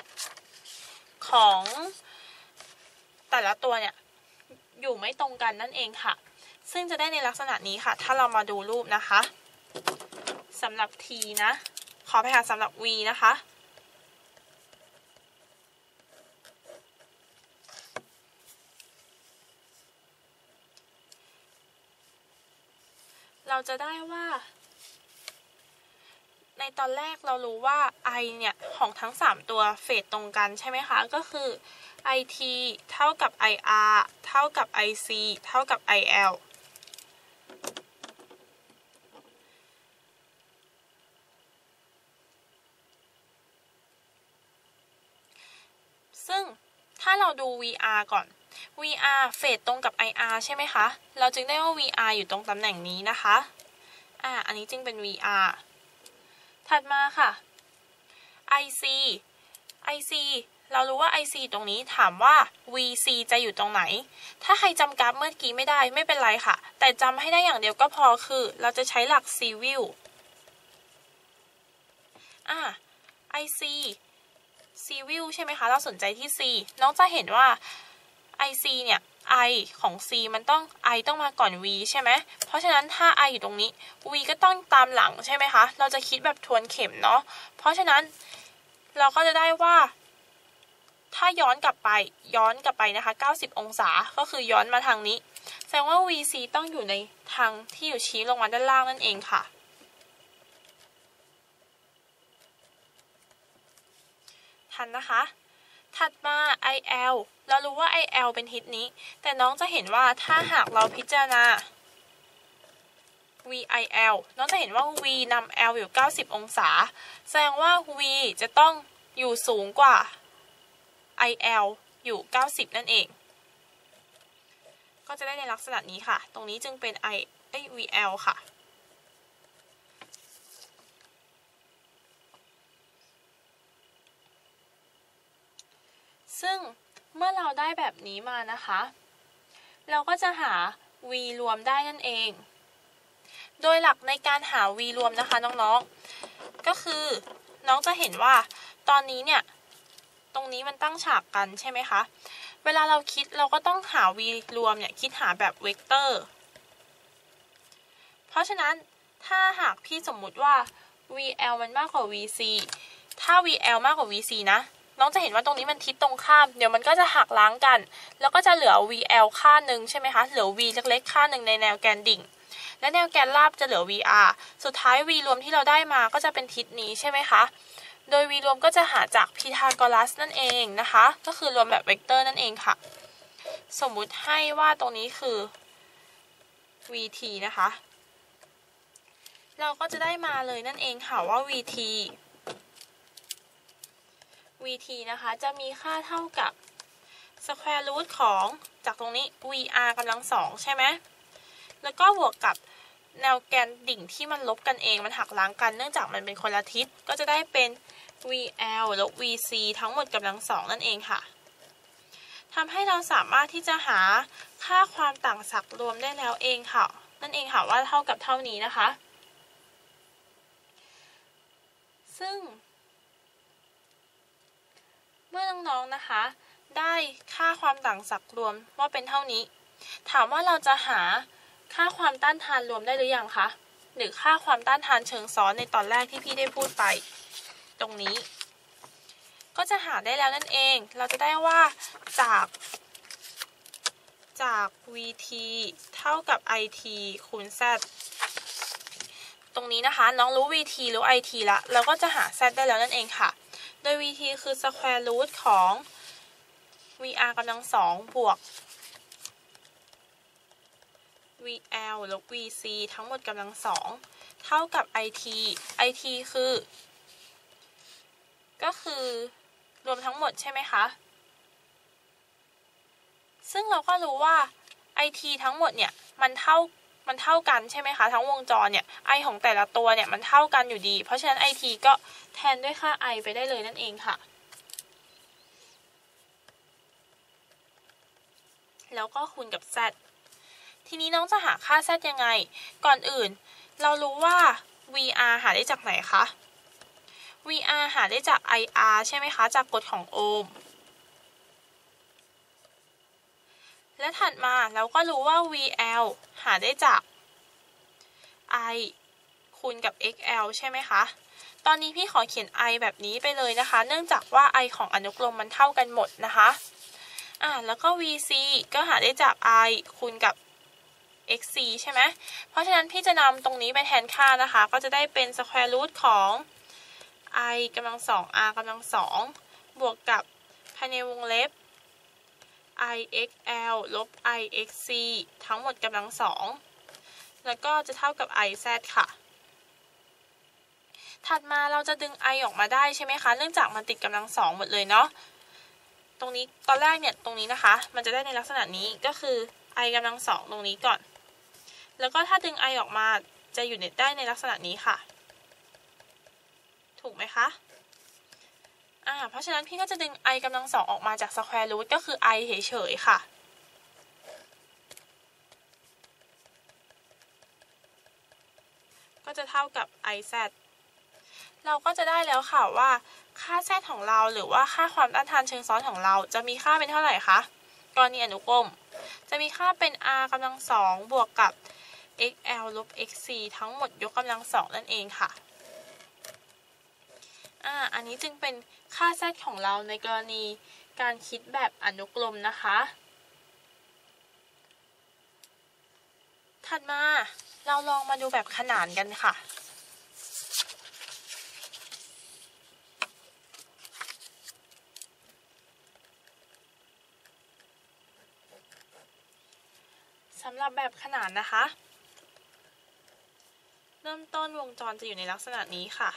ของแต่ละตัวเนี่ยอยู่ไม่ตรงกันนั่นเองค่ะซึ่งจะได้ในลักษณะนี้ค่ะถ้าเรามาดูรูปนะคะสำหรับ T นะขอไปหาสำหรับ V นะคะเราจะได้ว่าในตอนแรกเรารู้ว่า i เนี่ยของทั้งสามตัวเฟสตรงกันใช่ไหมคะก็คือ it เท่ากับ ir เท่ากับ ic เท่ากับ il ซึ่งถ้าเราดู vr ก่อน vr เฟสตรงกับ ir ใช่ไหมคะเราจึงได้ว่า vr อยู่ตรงตำแหน่งนี้นะคะอ่าอันนี้จึงเป็น vr ถัดมาค่ะ ic ic เรารู้ว่า ic ตรงนี้ถามว่า vc จะอยู่ตรงไหนถ้าใครจำกราฟเมื่อกี้ไม่ได้ไม่เป็นไรค่ะแต่จำให้ได้อย่างเดียวก็พอคือเราจะใช้หลัก civil อ่า ic civil ใช่ไหมคะเราสนใจที่ c น้องจะเห็นว่า ic เนี่ย i ของ c มันต้อง i ต้องมาก่อน v ใช่ไหมเพราะฉะนั้นถ้า i อยู่ตรงนี้ v ก็ต้องตามหลังใช่ไหมคะเราจะคิดแบบทวนเข็มเนาะเพราะฉะนั้นเราก็จะได้ว่าถ้าย้อนกลับไปย้อนกลับไปนะคะเก้าสิบองศาก็คือย้อนมาทางนี้แสดงว่า vc ต้องอยู่ในทางที่อยู่ชี้ลงมาด้านล่างนั่นเองค่ะทันนะคะถัดมา il เรารู้ว่า il เป็นทิศนี้แต่น้องจะเห็นว่าถ้าหากเราพิจารณา vil น้องจะเห็นว่า v นำ l อยู่เก้าสิบองศาแสดงว่า v จะต้องอยู่สูงกว่า il อยู่เก้าสิบนั่นเองก็จะได้ในลักษณะนี้ค่ะตรงนี้จึงเป็น i เอ้ย vl ค่ะซึ่งเมื่อเราได้แบบนี้มานะคะเราก็จะหา v รวมได้นั่นเองโดยหลักในการหา v รวมนะคะน้องๆก็คือน้องจะเห็นว่าตอนนี้เนี่ยตรงนี้มันตั้งฉากกันใช่ไหมคะเวลาเราคิดเราก็ต้องหา v รวมเนี่ยคิดหาแบบเวกเตอร์เพราะฉะนั้นถ้าหากพี่สมมุติว่า vl มันมากกว่า vc ถ้า vl มากกว่า vc นะน้องจะเห็นว่าตรงนี้มันทิศตรงข้ามเดี๋ยวมันก็จะหักล้างกันแล้วก็จะเหลือ vl ค่าหนึ่งใช่ไหมคะเหลือ v เล็กๆค่าหนึ่งในแนวแกนดิ่งและแนวแกนราบจะเหลือ vr สุดท้าย v รวมที่เราได้มาก็จะเป็นทิศนี้ใช่ไหมคะโดย v รวมก็จะหาจากพีทาโกรัสนั่นเองนะคะก็คือรวมแบบเวกเตอร์นั่นเองค่ะสมมุติให้ว่าตรงนี้คือ vt นะคะเราก็จะได้มาเลยนั่นเองค่ะว่า vt vt นะคะจะมีค่าเท่ากับ square root ของจากตรงนี้ vr กำลังสองใช่ไหมแล้วก็บวกกับแนวแกนดิ่งที่มันลบกันเองมันหักล้างกันเนื่องจากมันเป็นคนละทิศก็จะได้เป็น vl ลบ vc ทั้งหมดกำลังสองนั่นเองค่ะทำให้เราสามารถที่จะหาค่าความต่างศักย์รวมได้แล้วเองค่ะนั่นเองค่ะว่าเท่ากับเท่านี้นะคะซึ่งเมื่อน้องๆนะคะได้ค่าความต่างศักย์รวมว่าเป็นเท่านี้ถามว่าเราจะหาค่าความต้านทานรวมได้หรือยังคะหรือค่าความต้านทานเชิงซ้อนในตอนแรกที่พี่ได้พูดไปตรงนี้ก็จะหาได้แล้วนั่นเองเราจะได้ว่าจากจาก vt เท่ากับ it คูณ z ตรงนี้นะคะน้องรู้ vt รู้ it ละเราก็จะหา z ได้แล้วนั่นเองค่ะโดย vt คือ square root ของ vr กำลังสองบวก vl ลบ vc ทั้งหมดกำลังสองเท่ากับ it it คือก็คือรวมทั้งหมดใช่ไหมคะซึ่งเราก็รู้ว่า it ทั้งหมดเนี่ยมันเท่ามันเท่ากันใช่ไหมคะทั้งวงจรเนี่ย i ของแต่ละตัวเนี่ยมันเท่ากันอยู่ดีเพราะฉะนั้น it ก็แทนด้วยค่า i ไปได้เลยนั่นเองค่ะแล้วก็คูณกับ z ทีนี้น้องจะหาค่า z ยังไงก่อนอื่นเรารู้ว่า vr หาได้จากไหนคะ vr หาได้จาก ir ใช่ไหมคะจากกฎของโอห์มและถัดมาเราก็รู้ว่า vl หาได้จาก i คูณกับ xl ใช่ไหมคะตอนนี้พี่ขอเขียน i แบบนี้ไปเลยนะคะเนื่องจากว่า i ของอนุกรมมันเท่ากันหมดนะคะอ่าแล้วก็ vc ก็หาได้จาก i คูณกับ xc ใช่ไหมเพราะฉะนั้นพี่จะนำตรงนี้ไปแทนค่านะคะก็จะได้เป็น square root ของ i กำลังสอง r กำลังสองบวกกับภายในวงเล็บ ixl ลบ ixc ทั้งหมดกำลังสองแล้วก็จะเท่ากับ iz ค่ะถัดมาเราจะดึง i ออกมาได้ใช่ไหมคะเนื่องจากมันติดกำลังสองหมดเลยเนาะตรงนี้ตอนแรกเนี่ยตรงนี้นะคะมันจะได้ในลักษณะนี้ก็คือ i กำลังสองตรงนี้ก่อนแล้วก็ถ้าดึง i ออกมาจะอยู่ได้ในลักษณะนี้ค่ะถูกไหมคะอ่าเพราะฉะนั้นพี่ก็จะดึง i กำลังสองออกมาจาก square root ก็คือ i เฉยๆค่ะก็จะเท่ากับ iz เราก็จะได้แล้วค่ะว่าค่า z ของเราหรือว่าค่าความต้านทานเชิงซ้อนของเราจะมีค่าเป็นเท่าไหร่คะกรณีอนุกรมจะมีค่าเป็น r กำลังสองบวกกับ xl ลบ xc ทั้งหมดยกกำลังสองนั่นเองค่ะอ่าอันนี้จึงเป็นค่า z ของเราในกรณีการคิดแบบอนุกรมนะคะถัดมาเราลองมาดูแบบขนานกันค่ะสำหรับแบบขนานนะคะเริ่มต้นวงจรจะอยู่ในลักษณะนี้ค่ะ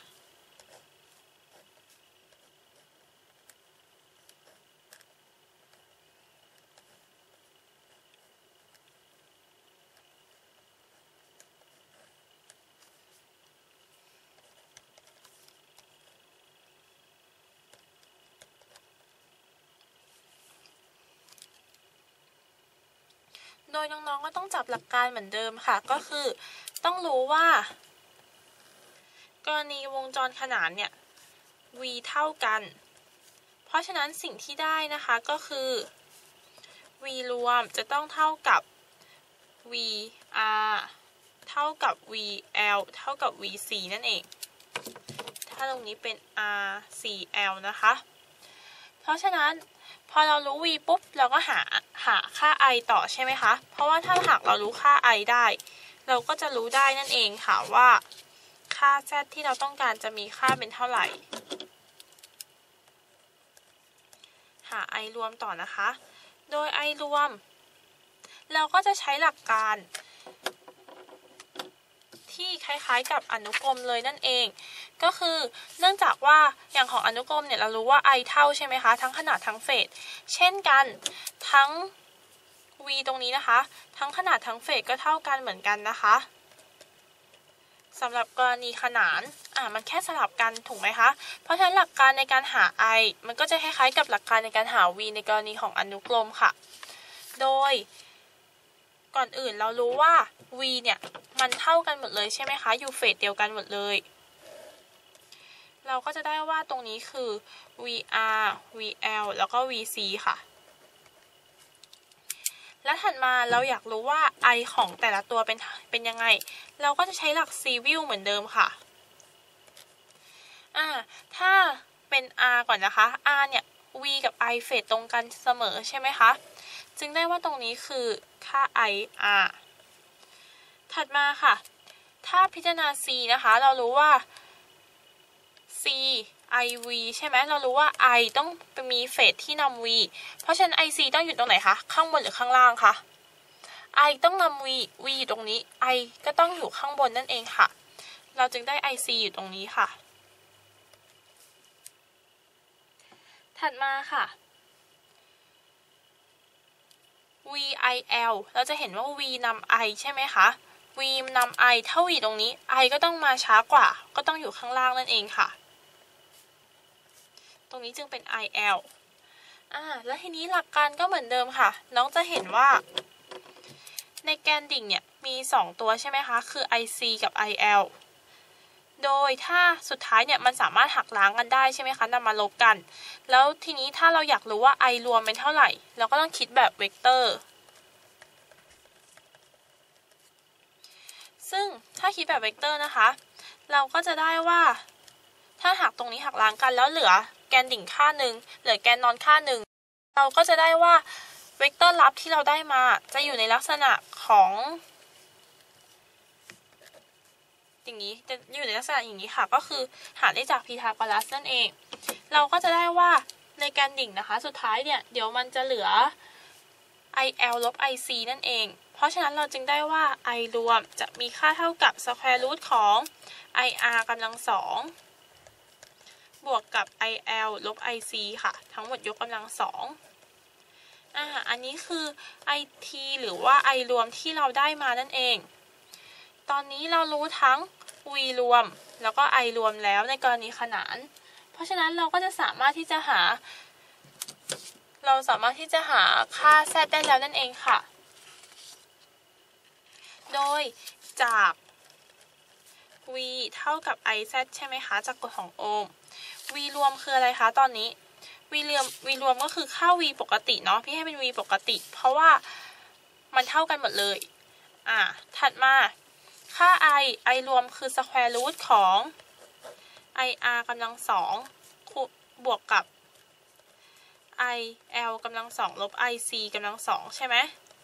โดยน้องๆก็ต้องจับหลักการเหมือนเดิมค่ะก็คือต้องรู้ว่ากรณีวงจรขนานเนี่ย v เท่ากันเพราะฉะนั้นสิ่งที่ได้นะคะก็คือ v รวมจะต้องเท่ากับ vr เท่ากับ vl เท่ากับ vc นั่นเองถ้าตรงนี้เป็น rcl นะคะเพราะฉะนั้นพอเรารู้ v ปุ๊บเราก็หาหาค่า i ต่อใช่ไหมคะเพราะว่าถ้าหากเรารู้ค่า i ได้เราก็จะรู้ได้นั่นเองค่ะว่าค่า z ที่เราต้องการจะมีค่าเป็นเท่าไหร่หา i รวมต่อนะคะโดย i รวมเราก็จะใช้หลักการที่คล้ายๆกับอนุกรมเลยนั่นเองก็คือเนื่องจากว่าอย่างของอนุกรมเนี่ยเรารู้ว่า i เท่าใช่ไหมคะทั้งขนาดทั้งเฟสเช่นกันทั้ง v ตรงนี้นะคะทั้งขนาดทั้งเฟสก็เท่ากันเหมือนกันนะคะสำหรับกรณีขนานอ่ามันแค่สลับกันถูกไหมคะเพราะฉะนั้นหลักการในการหา i มันก็จะคล้ายๆกับหลักการในการหา v ในกรณีของอนุกรมค่ะโดยก่อนอื่นเรารู้ว่า v เนี่ยมันเท่ากันหมดเลยใช่ไหมคะอยู่เฟสเดียวกันหมดเลยเราก็จะได้ว่าตรงนี้คือ vr vl แล้วก็ vc ค่ะและถัดมาเราอยากรู้ว่า i ของแต่ละตัวเป็นเป็นยังไงเราก็จะใช้หลัก civil เหมือนเดิมค่ะอ่าถ้าเป็น r ก่อนนะคะ r เนี่ย v กับ i เฟสตรงกันเสมอใช่ไหมคะจึงได้ว่าตรงนี้คือค่า ir ถัดมาค่ะถ้าพิจารณา c นะคะเรารู้ว่า c iv ใช่ไหมเรารู้ว่า i ต้องมีเฟสที่นำ v เพราะฉะนั้น ic ต้องอยู่ตรงไหนคะข้างบนหรือข้างล่างคะ i ต้องนำ v v อยู่ตรงนี้ i ก็ต้องอยู่ข้างบนนั่นเองค่ะเราจึงได้ ic อยู่ตรงนี้ค่ะถัดมาค่ะ vil เราจะเห็นว่า v นำ i ใช่ไหมคะ v นำ i เท่า v ตรงนี้ i ก็ต้องมาช้ากว่าก็ต้องอยู่ข้างล่างนั่นเองค่ะตรงนี้จึงเป็น il อ่าแล้วทีนี้หลักการก็เหมือนเดิมค่ะน้องจะเห็นว่าในแกนดิ่งเนี่ยมีสองตัวใช่ไหมคะคือ ic กับ il โดยถ้าสุดท้ายเนี่ยมันสามารถหักล้างกันได้ใช่ไหมคะนำมาลบกันแล้วทีนี้ถ้าเราอยากรู้ว่า i รวมเป็นเท่าไหร่เราก็ต้องคิดแบบเวกเตอร์ซึ่งถ้าคิดแบบเวกเตอร์นะคะเราก็จะได้ว่าถ้าหักตรงนี้หักล้างกันแล้วเหลือแกนดิ่งค่าหนึ่งเหลือแกนนอนค่าหนึ่งเราก็จะได้ว่าเวกเตอร์ลับที่เราได้มาจะอยู่ในลักษณะของอย่างนี้จะอยู่ในลักษณะอย่างนี้ค่ะก็คือหาได้จากพีทาโกรัสนั่นเองเราก็จะได้ว่าในแกนดิ่งนะคะสุดท้ายเนี่ยเดี๋ยวมันจะเหลือ il ลบ ic นั่นเองเพราะฉะนั้นเราจึงได้ว่า i รวมจะมีค่าเท่ากับ square root ของ ir กำลังสองบวกกับ il ลบ ic ค่ะทั้งหมดยกกำลังสองอ่าอันนี้คือ it หรือว่า i รวมที่เราได้มานั่นเองตอนนี้เรารู้ทั้ง v รวมแล้วก็ i รวมแล้วในกรณีขนานเพราะฉะนั้นเราก็จะสามารถที่จะหาเราสามารถที่จะหาค่า z ได้แล้วนั่นเองค่ะโดยจาก v เท่ากับ iz ใช่ไหมคะจากกฎของโอห์ม v รวมคืออะไรคะตอนนี้ v รวม v รวมก็คือค่า v ปกติเนาะพี่ให้เป็น v ปกติเพราะว่ามันเท่ากันหมดเลยอ่าถัดมาค่า i i รวมคือ square root ของ ir กำลังสองบวกกับ il กำลังสองลบ ic กำลังสองใช่ไหม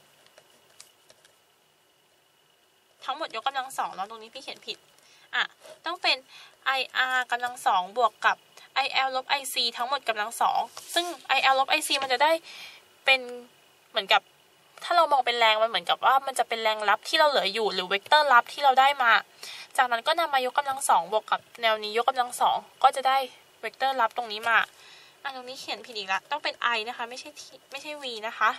ทั้งหมดยกกำลังสองแล้วตรงนี้พี่เขียนผิดอ่ะต้องเป็น ir กำลังสองบวกกับ il ลบ ic ทั้งหมดกำลังสองซึ่ง il ลบ ic มันจะได้เป็นเหมือนกับถ้าเรามองเป็นแรงมันเหมือนกับว่ามันจะเป็นแรงลับที่เราเหลืออยู่หรือเวกเตอร์ลับที่เราได้มาจากนั้นก็นำมายกกำลังสองบวกกับแนวนี้ยกกำลังสองก็จะได้เวกเตอร์ลับตรงนี้มาอ่ะตรงนี้เขียนผิดอีกละต้องเป็น i นะคะไม่ใช่ไม่ใช่ v นะคะ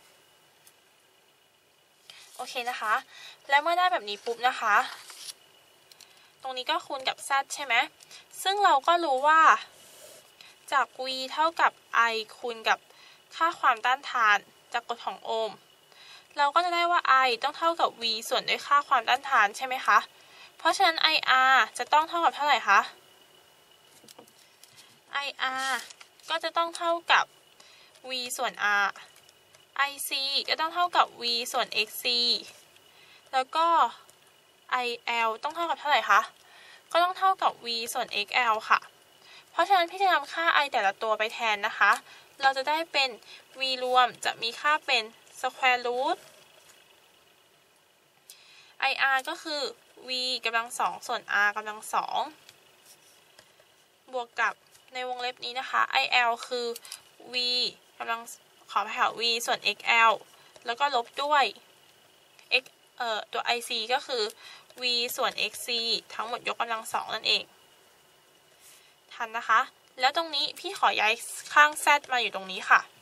โอเคนะคะแล้วเมื่อได้แบบนี้ปุ๊บนะคะตรงนี้ก็คูณกับ z ใช่ไหมซึ่งเราก็รู้ว่าจาก v เท่ากับ i คูณกับค่าความต้านทานจากกฎของโอห์มเราก็จะได้ว่า i ต้องเท่ากับ v ส่วนด้วยค่าความต้านทานใช่ไหมคะเพราะฉะนั้น ir จะต้องเท่ากับเท่าไหร่คะ ir ก็จะต้องเท่ากับ v ส่วน r ic ก็ต้องเท่ากับ v ส่วน xc แล้วก็ il ต้องเท่ากับเท่าไหร่คะก็ต้องเท่ากับ v ส่วน xl ค่ะเพราะฉะนั้นพี่จะนำค่า i แต่ละตัวไปแทนนะคะเราจะได้เป็น v รวมจะมีค่าเป็น square root ir ก็คือ v กำลังสองส่วน r กำลังสองบวกกับในวงเล็บนี้นะคะ il คือ v กำลังขอไปหา v ส่วน xl แล้วก็ลบด้วย x เอ่อตัว ic ก็คือ v ส่วน xc ทั้งหมดยกกำลังสองนั่นเองทันนะคะแล้วตรงนี้พี่ขอย้ายข้าง z มาอยู่ตรงนี้ค่ะ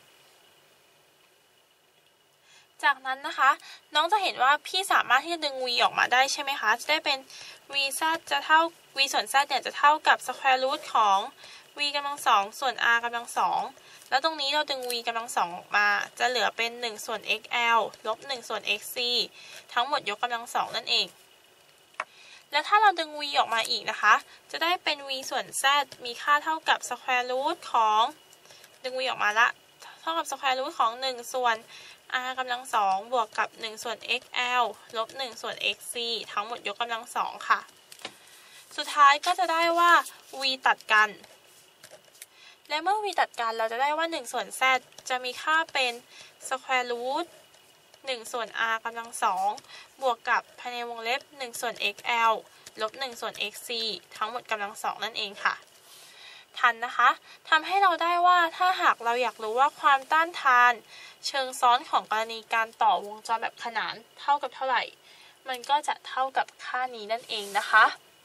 จากนั้นนะคะน้องจะเห็นว่าพี่สามารถที่จะดึง v ออกมาได้ใช่ไหมคะจะได้เป็น vz จะเท่า v ส่วน z เนี่ยจะเท่ากับ square root ของ v กำลังสองส่วน r กำลังสองแล้วตรงนี้เราดึง v กำลังสองออกมาจะเหลือเป็นหนึ่งส่วน xl ลบหนึ่งส่วน xc ทั้งหมดยกกำลังสองนั่นเองแล้วถ้าเราดึง v ออกมาอีกนะคะจะได้เป็น v ส่วน z มีค่าเท่ากับ square root ของดึง v ออกมาละเท่ากับ square root ของหนึ่งส่วน r กำลังสองบวกกับหนึ่งส่วน xl ลบหนึ่งส่วน xc ทั้งหมดยกกำลังสองค่ะสุดท้ายก็จะได้ว่า v ตัดกันและเมื่อ v ตัดกันเราจะได้ว่าหนึ่งส่วน z จะมีค่าเป็น square root หนึ่งส่วน r กำลังสองบวกกับภายในวงเล็บหนึ่งส่วน xl ลบหนึ่งส่วน xc ทั้งหมดกำลังสองนั่นเองค่ะทันนะคะทำให้เราได้ว่าถ้าหากเราอยากรู้ว่าความต้านทานเชิงซ้อนของกรณีการต่อวงจรแบบขนานเท่ากับเท่าไหร่มันก็จะเท่ากับค่านี้นั่นเองนะคะ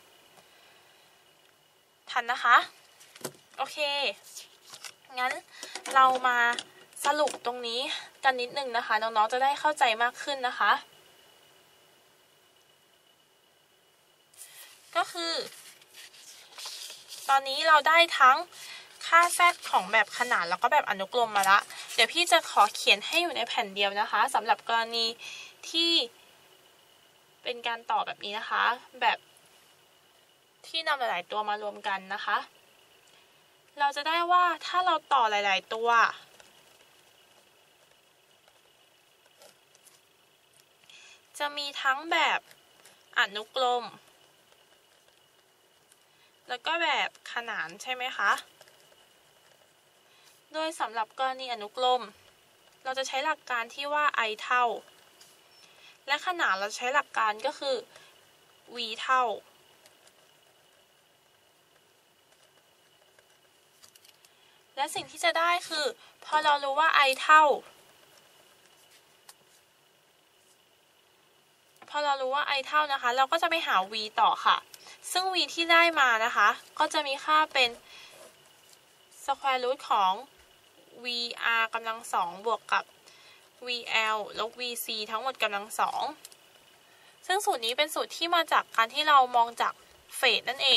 ทันนะคะโอเคงั้นเรามาสรุปตรงนี้กันนิดนึงนะคะน้องๆจะได้เข้าใจมากขึ้นนะคะก็คือตอนนี้เราได้ทั้งค่า z ของแบบขนานแล้วก็แบบอนุกรมมาละเดี๋ยวพี่จะขอเขียนให้อยู่ในแผ่นเดียวนะคะสำหรับกรณีที่เป็นการต่อแบบนี้นะคะแบบที่นำหลายๆตัวมารวมกันนะคะเราจะได้ว่าถ้าเราต่อหลายๆตัวจะมีทั้งแบบอนุกรมแล้วก็แบบขนานใช่ไหมคะโดยสำหรับกรณีอนุกรมเราจะใช้หลักการที่ว่า i เท่าและขนานเราใช้หลักการก็คือ v เท่าและสิ่งที่จะได้คือพอเรารู้ว่า i เท่าพอเรารู้ว่า i เท่านะคะเราก็จะไปหา v ต่อค่ะซึ่ง v ที่ได้มานะคะก็จะมีค่าเป็น square root ของ vr กำลังสองบวกกับ vl ลบ vc ทั้งหมดกำลังสองซึ่งสูตรนี้เป็นสูตรที่มาจากการที่เรามองจากเฟสนั่นเอง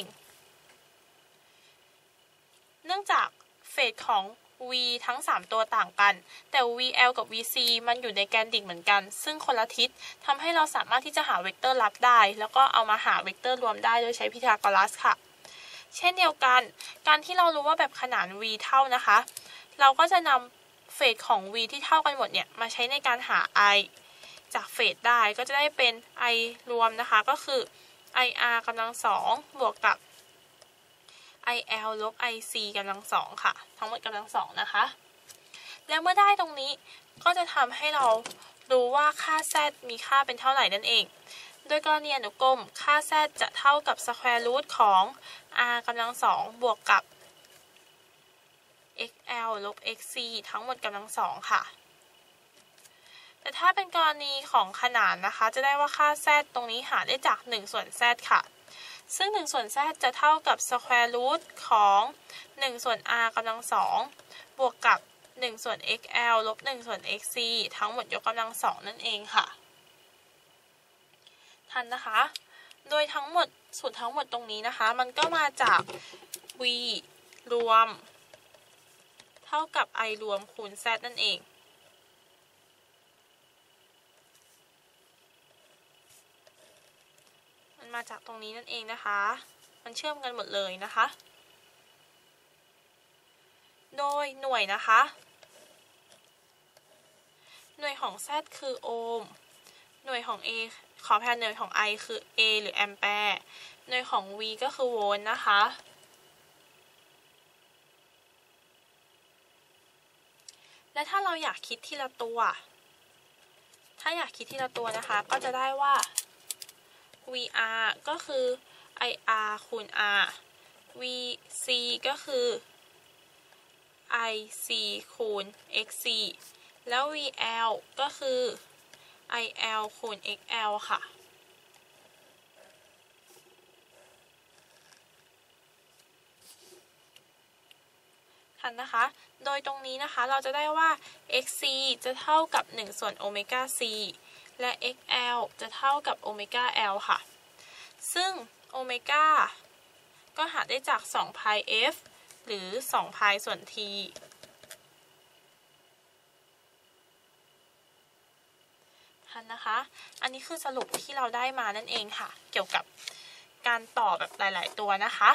เนื่องจากเฟสของ v ทั้งสามตัวต่างกันแต่ vl กับ vc มันอยู่ในแกนดิ่งเหมือนกันซึ่งคนละทิศทำให้เราสามารถที่จะหาเวกเตอร์ลับได้แล้วก็เอามาหาเวกเตอร์รวมได้โดยใช้พีทาโกรัสค่ะเช่นเดียวกันการที่เรารู้ว่าแบบขนาน v เท่านะคะเราก็จะนำเฟสของ v ที่เท่ากันหมดเนี่ยมาใช้ในการหา i จากเฟสได้ก็จะได้เป็น i รวมนะคะก็คือ ir กำลังสองบวกกับ il ลบ ic กำลังสองค่ะทั้งหมดกำลังสองนะคะแล้วเมื่อได้ตรงนี้ก็จะทำให้เรารู้ว่าค่า z มีค่าเป็นเท่าไหร่นั่นเองโดยกรณีอนุกรมค่า z จะเท่ากับ square root ของ r กำลังสองบวกกับ xl ลบ xc ทั้งหมดกำลังสองค่ะแต่ถ้าเป็นกรณีของขนานนะคะจะได้ว่าค่า z ตรงนี้หาได้จากหนึ่งส่วน z ค่ะซึ่งหนึ่งส่วน z จะเท่ากับ square root ของหนึ่งส่วน r กำลังสองบวกกับหนึ่งส่วน xl ลบหนึ่งส่วน xc ทั้งหมดยกกำลังสองนั่นเองค่ะทันนะคะโดยทั้งหมดสูตรทั้งหมดตรงนี้นะคะมันก็มาจาก v รวมเท่ากับ i รวมคูณ z นั่นเองมันมาจากตรงนี้นั่นเองนะคะมันเชื่อมกันหมดเลยนะคะโดยหน่วยนะคะหน่วยของ z คือโอห์มหน่วยของ a ขอแทนหน่วยของ i คือ a หรือแอมแปร์หน่วยของ v ก็คือโวลต์นะคะและถ้าเราอยากคิดทีละตัวถ้าอยากคิดทีละตัวนะคะก็จะได้ว่า vr ก็คือ ir คูณ r vc ก็คือ ic คูณ xc แล้ว vl ก็คือ il คูณ xl ค่ะทันนะคะโดยตรงนี้นะคะเราจะได้ว่า xc จะเท่ากับหนึ่งส่วนโอเมก้า c และ xl จะเท่ากับโอเมก้า l ค่ะซึ่งโอเมก้าก็หาได้จากสองพาย f หรือสองพายส่วน t ทันนะคะอันนี้คือสรุปที่เราได้มานั่นเองค่ะเกี่ยวกับการต่อแบบหลายๆตัวนะคะ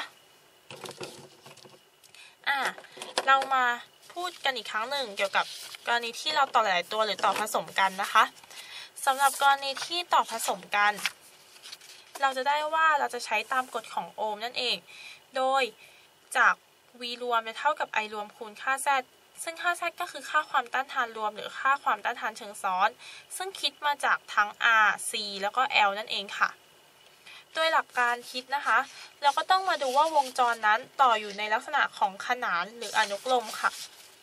อ่ะเรามาพูดกันอีกครั้งหนึ่งเกี่ยวกับกรณีที่เราต่อหลายๆตัวหรือต่อผสมกันนะคะสำหรับกรณีที่ต่อผสมกันเราจะได้ว่าเราจะใช้ตามกฎของโอห์มนั่นเองโดยจาก v รวมจะเท่ากับ i รวมคูณค่า z ซึ่งค่า z ก็คือค่าความต้านทานรวมหรือค่าความต้านทานเชิงซ้อนซึ่งคิดมาจากทั้ง r c แล้วก็ l นั่นเองค่ะโดยหลักการคิดนะคะเราก็ต้องมาดูว่าวงจรนั้นต่ออยู่ในลักษณะของขนานหรืออนุกรมค่ะ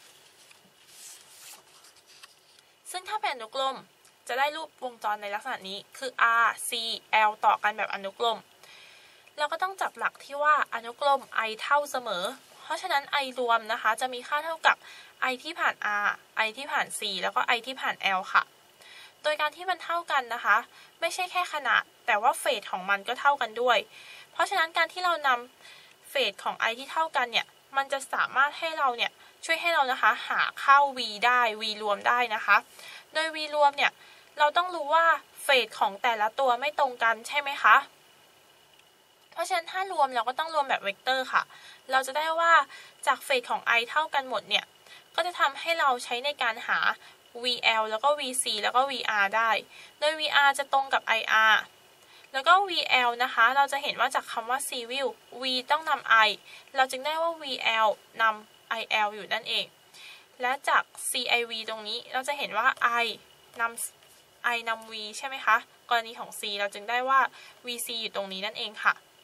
ซึ่งถ้าเป็นอนุกรมจะได้รูปวงจรในลักษณะนี้คือ r c l ต่อกันแบบอนุกรมเราก็ต้องจับหลักที่ว่าอนุกรม i เท่าเสมอเพราะฉะนั้น i รวมนะคะจะมีค่าเท่ากับ i ที่ผ่าน r i ที่ผ่าน c แล้วก็ i ที่ผ่าน l ค่ะโดยการที่มันเท่ากันนะคะไม่ใช่แค่ขนาดแต่ว่าเฟสของมันก็เท่ากันด้วยเพราะฉะนั้นการที่เรานำเฟสของ i ที่เท่ากันเนี่ยมันจะสามารถให้เราเนี่ยช่วยให้เรานะคะหาค่า v ได้ v รวมได้นะคะโดย v รวมเนี่ยเราต้องรู้ว่าเฟสของแต่ละตัวไม่ตรงกันใช่ไหมคะเพราะฉะนั้นถ้ารวมเราก็ต้องรวมแบบเวกเตอร์ค่ะเราจะได้ว่าจากเฟสของ i เท่ากันหมดเนี่ยก็จะทำให้เราใช้ในการหา vl แล้วก็ vc แล้วก็ vr ได้โดย vr จะตรงกับ ir แล้วก็ vl นะคะเราจะเห็นว่าจากคำว่า civil v ต้องนำ i เราจึงได้ว่า vl นำ il อยู่นั่นเองและจาก civ ตรงนี้เราจะเห็นว่า i นำ i นำ v ใช่ไหมคะกรณีของ c เราจึงได้ว่า vc อยู่ตรงนี้นั่นเองค่ะ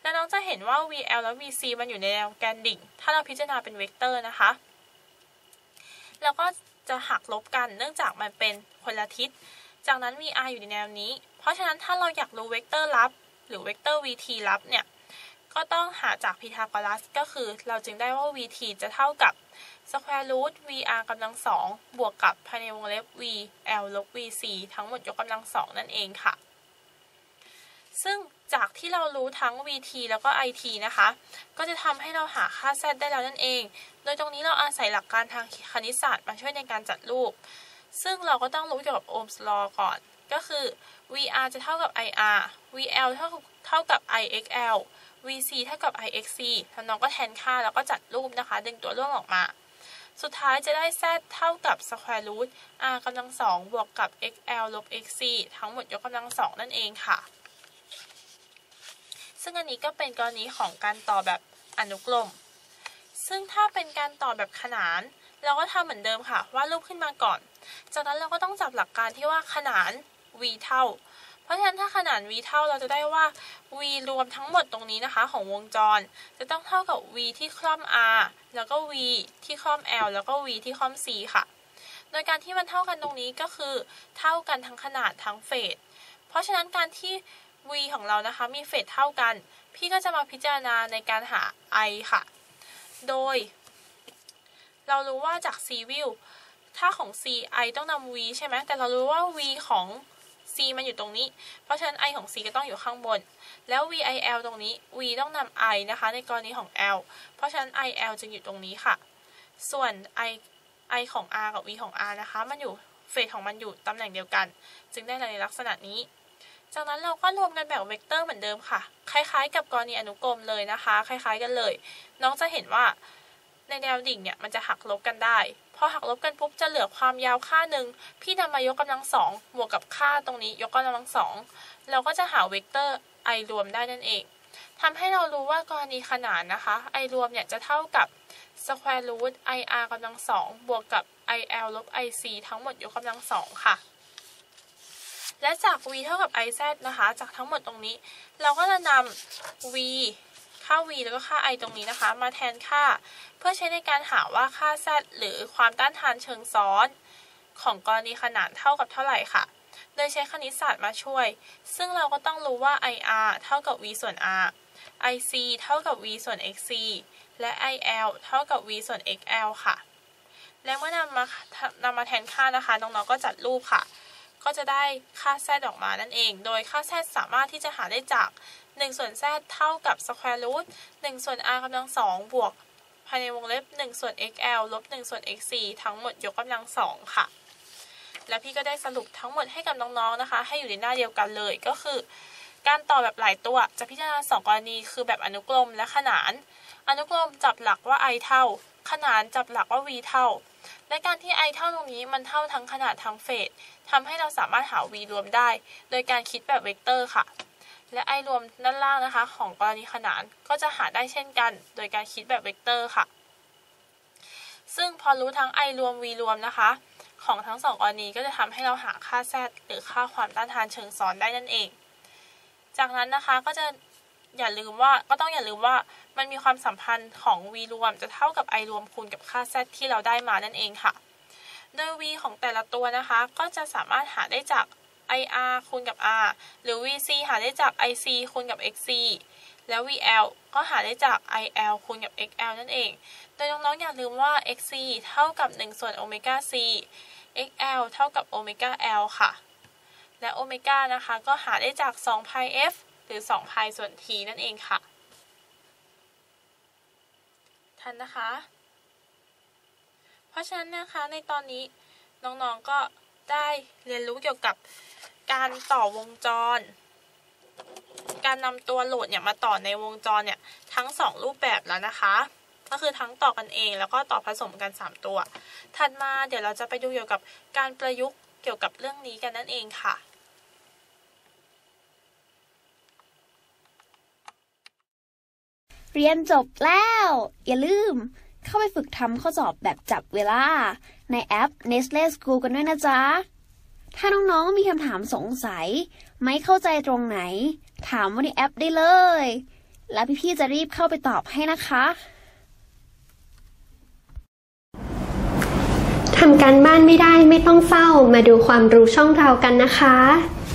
แล้วน้องจะเห็นว่า วี แอล และ วี ซี มันอยู่ในแนวแกนดิ่งถ้าเราพิจารณาเป็นเวกเตอร์นะคะแล้วก็จะหักลบกันเนื่องจากมันเป็นคนละทิศจากนั้น วี อาร์ อยู่ในแนวนี้เพราะฉะนั้นถ้าเราอยากรู้เวกเตอร์ลับหรือเวกเตอร์ วี ที ลับเนี่ยก็ต้องหาจากพีทาโกรัสก็คือเราจึงได้ว่า วี ที จะเท่ากับ square root วี อาร์ กำลังสองบวกกับภายในวงเล็บ วี แอล ลบ วี ซี ทั้งหมดยกกำลังสองนั่นเองค่ะซึ่งจากที่เรารู้ทั้ง วี ที แล้วก็ ไอ ที นะคะก็จะทำให้เราหาค่า z ได้แล้วนั่นเองโดยตรงนี้เราอาศัยหลักการทางคณิตศาสตร์มาช่วยในการจัดรูปซึ่งเราก็ต้องรู้เกี่ยวกับ Ohm's law ก่อนก็คือ วี อาร์ จะเท่ากับ ไอ อาร์ วี แอล เท่ากับเท่ากับ ไอ เอ็กซ์ แอล วี ซี เท่ากับ ไอ เอ็กซ์ ซี แล้วน้องก็แทนค่าแล้วก็จัดรูปนะคะดึงตัวร่วงออกมาสุดท้ายจะได้ z เท่ากับ square root r กำลังสองบวกกับ xl ลบ xc ทั้งหมดยกกำลังสองนั่นเองค่ะซึ่งอันนี้ก็เป็นกรณีของการต่อแบบอนุกรมซึ่งถ้าเป็นการต่อแบบขนานเราก็ทำเหมือนเดิมค่ะวาดรูปขึ้นมาก่อนจากนั้นเราก็ต้องจับหลักการที่ว่าขนาน v เท่าเพราะฉะนั้นถ้าขนาน v เท่าเราจะได้ว่า v รวมทั้งหมดตรงนี้นะคะของวงจรจะต้องเท่ากับ v ที่คล่อม r แล้วก็ v ที่คล่อม l แล้วก็ v ที่คล่อม c ค่ะโดยการที่มันเท่ากันตรงนี้ก็คือเท่ากันทั้งขนาดทั้งเฟสเพราะฉะนั้นการที่ v ของเรานะคะมีเฟสเท่ากันพี่ก็จะมาพิจารณาในการหา i ค่ะโดยเรารู้ว่าจาก c view ถ้าของ c i ต้องนำ v ใช่ไหมแต่เรารู้ว่า v ของ c มันอยู่ตรงนี้เพราะฉะนั้น i ของ c ก็ต้องอยู่ข้างบนแล้ว v i l ตรงนี้ v ต้องนำ i นะคะในกรณีของ l เพราะฉะนั้น i l จึงอยู่ตรงนี้ค่ะส่วน i i ของ r กับ v ของ r นะคะมันอยู่เฟสของมันอยู่ตำแหน่งเดียวกันจึงได้ในลักษณะนี้จากนั้นเราก็รวมกันแบบเวกเตอร์เหมือนเดิมค่ะคล้ายๆกับกรณีอนุกรมเลยนะคะคล้ายๆกันเลยน้องจะเห็นว่าในแนวดิ่งเนี่ยมันจะหักลบกันได้พอหักลบกันปุ๊บจะเหลือความยาวค่าหนึ่งพี่นำมายกกำลังสองบวกกับค่าตรงนี้ยกกำลังสองเราก็จะหาเวกเตอร์ i รวมได้นั่นเองทำให้เรารู้ว่ากรณีขนานนะคะ i รวมเนี่ยจะเท่ากับ square root ir กำลังสองบวกกับ il ลบ ic ทั้งหมดยกกำลังสองค่ะและจาก v เท่ากับ iz นะคะจากทั้งหมดตรงนี้เราก็จะนำ v ค่า v แล้วก็ค่า i ตรงนี้นะคะมาแทนค่าเพื่อใช้ในการหาว่าค่า z หรือความต้านทานเชิงซ้อนของกรณีขนานเท่ากับเท่าไหร่ค่ะโดยใช้คณิตศาสตร์มาช่วยซึ่งเราก็ต้องรู้ว่า ir เท่ากับ v ส่วน r ic เท่ากับ v ส่วน xc และ il เท่ากับ v ส่วน xl ค่ะและเมื่อนำมานำมาแทนค่านะคะน้องๆก็จัดรูปค่ะก็จะได้ค่า z ออกมานั่นเองโดยค่า z สามารถที่จะหาได้จากหนึ่งส่วน z เท่ากับ square root หนึ่งส่วน r กำลังสองบวกภายในวงเล็บหนึ่งส่วน xl ลบหนึ่งส่วน xc ทั้งหมดยกกำลังสองค่ะและพี่ก็ได้สรุปทั้งหมดให้กับน้องๆนะคะให้อยู่ในหน้าเดียวกันเลยก็คือการต่อแบบหลายตัวจะพิจารณาสองกรณีคือแบบอนุกรมและขนานอนุกรมจับหลักว่า i เท่าขนานจับหลักว่า v เท่าและการที่ i เท่าตรงนี้มันเท่าทั้งขนาดทั้งเฟสทำให้เราสามารถหา v รวมได้โดยการคิดแบบเวกเตอร์ค่ะและ i รวมด้านล่างนะคะของกรณีขนานก็จะหาได้เช่นกันโดยการคิดแบบเวกเตอร์ค่ะซึ่งพอรู้ทั้ง i รวม v รวมนะคะของทั้งสองกรณีก็จะทำให้เราหาค่า z หรือค่าความต้านทานเชิงซ้อนได้นั่นเองจากนั้นนะคะก็จะอย่าลืมว่าก็ต้องอย่าลืมว่ามันมีความสัมพันธ์ของ v รวมจะเท่ากับ i รวมคูณกับค่า z ที่เราได้มานั่นเองค่ะโดย v ของแต่ละตัวนะคะก็จะสามารถหาได้จาก ir คูณกับ r หรือ vc หาได้จาก ic คูณกับ xc แล้ว vl ก็หาได้จาก il คูณกับ xl นั่นเองโดยน้องๆอย่าลืมว่า xc เท่ากับหนึ่งส่วนโอเมก้า c xl เท่ากับโอเมก้า l ค่ะและโอเมก้านะคะก็หาได้จากสองพาย f หรือสองพายส่วน t นั่นเองค่ะทันนะคะเพราะฉะนั้นนะคะในตอนนี้น้องๆก็ได้เรียนรู้เกี่ยวกับการต่อวงจรการนำตัวโหลดเนี่ยมาต่อในวงจรเนี่ยทั้งสองรูปแบบแล้วนะคะก็คือทั้งต่อกันเองแล้วก็ต่อผสมกันสามตัวถัดมาเดี๋ยวเราจะไปดูเกี่ยวกับการประยุกต์เกี่ยวกับเรื่องนี้กันนั่นเองค่ะเรียนจบแล้วอย่าลืมเข้าไปฝึกทำข้อสอบแบบจับเวลาในแอป Nestle School กันด้วยนะจ๊ะถ้าน้องๆมีคำถามสงสัยไม่เข้าใจตรงไหนถามว่าในแอปได้เลยแล้วพี่ๆจะรีบเข้าไปตอบให้นะคะทำการบ้านไม่ได้ไม่ต้องเศร้ามาดูความรู้ช่องเรากันนะคะ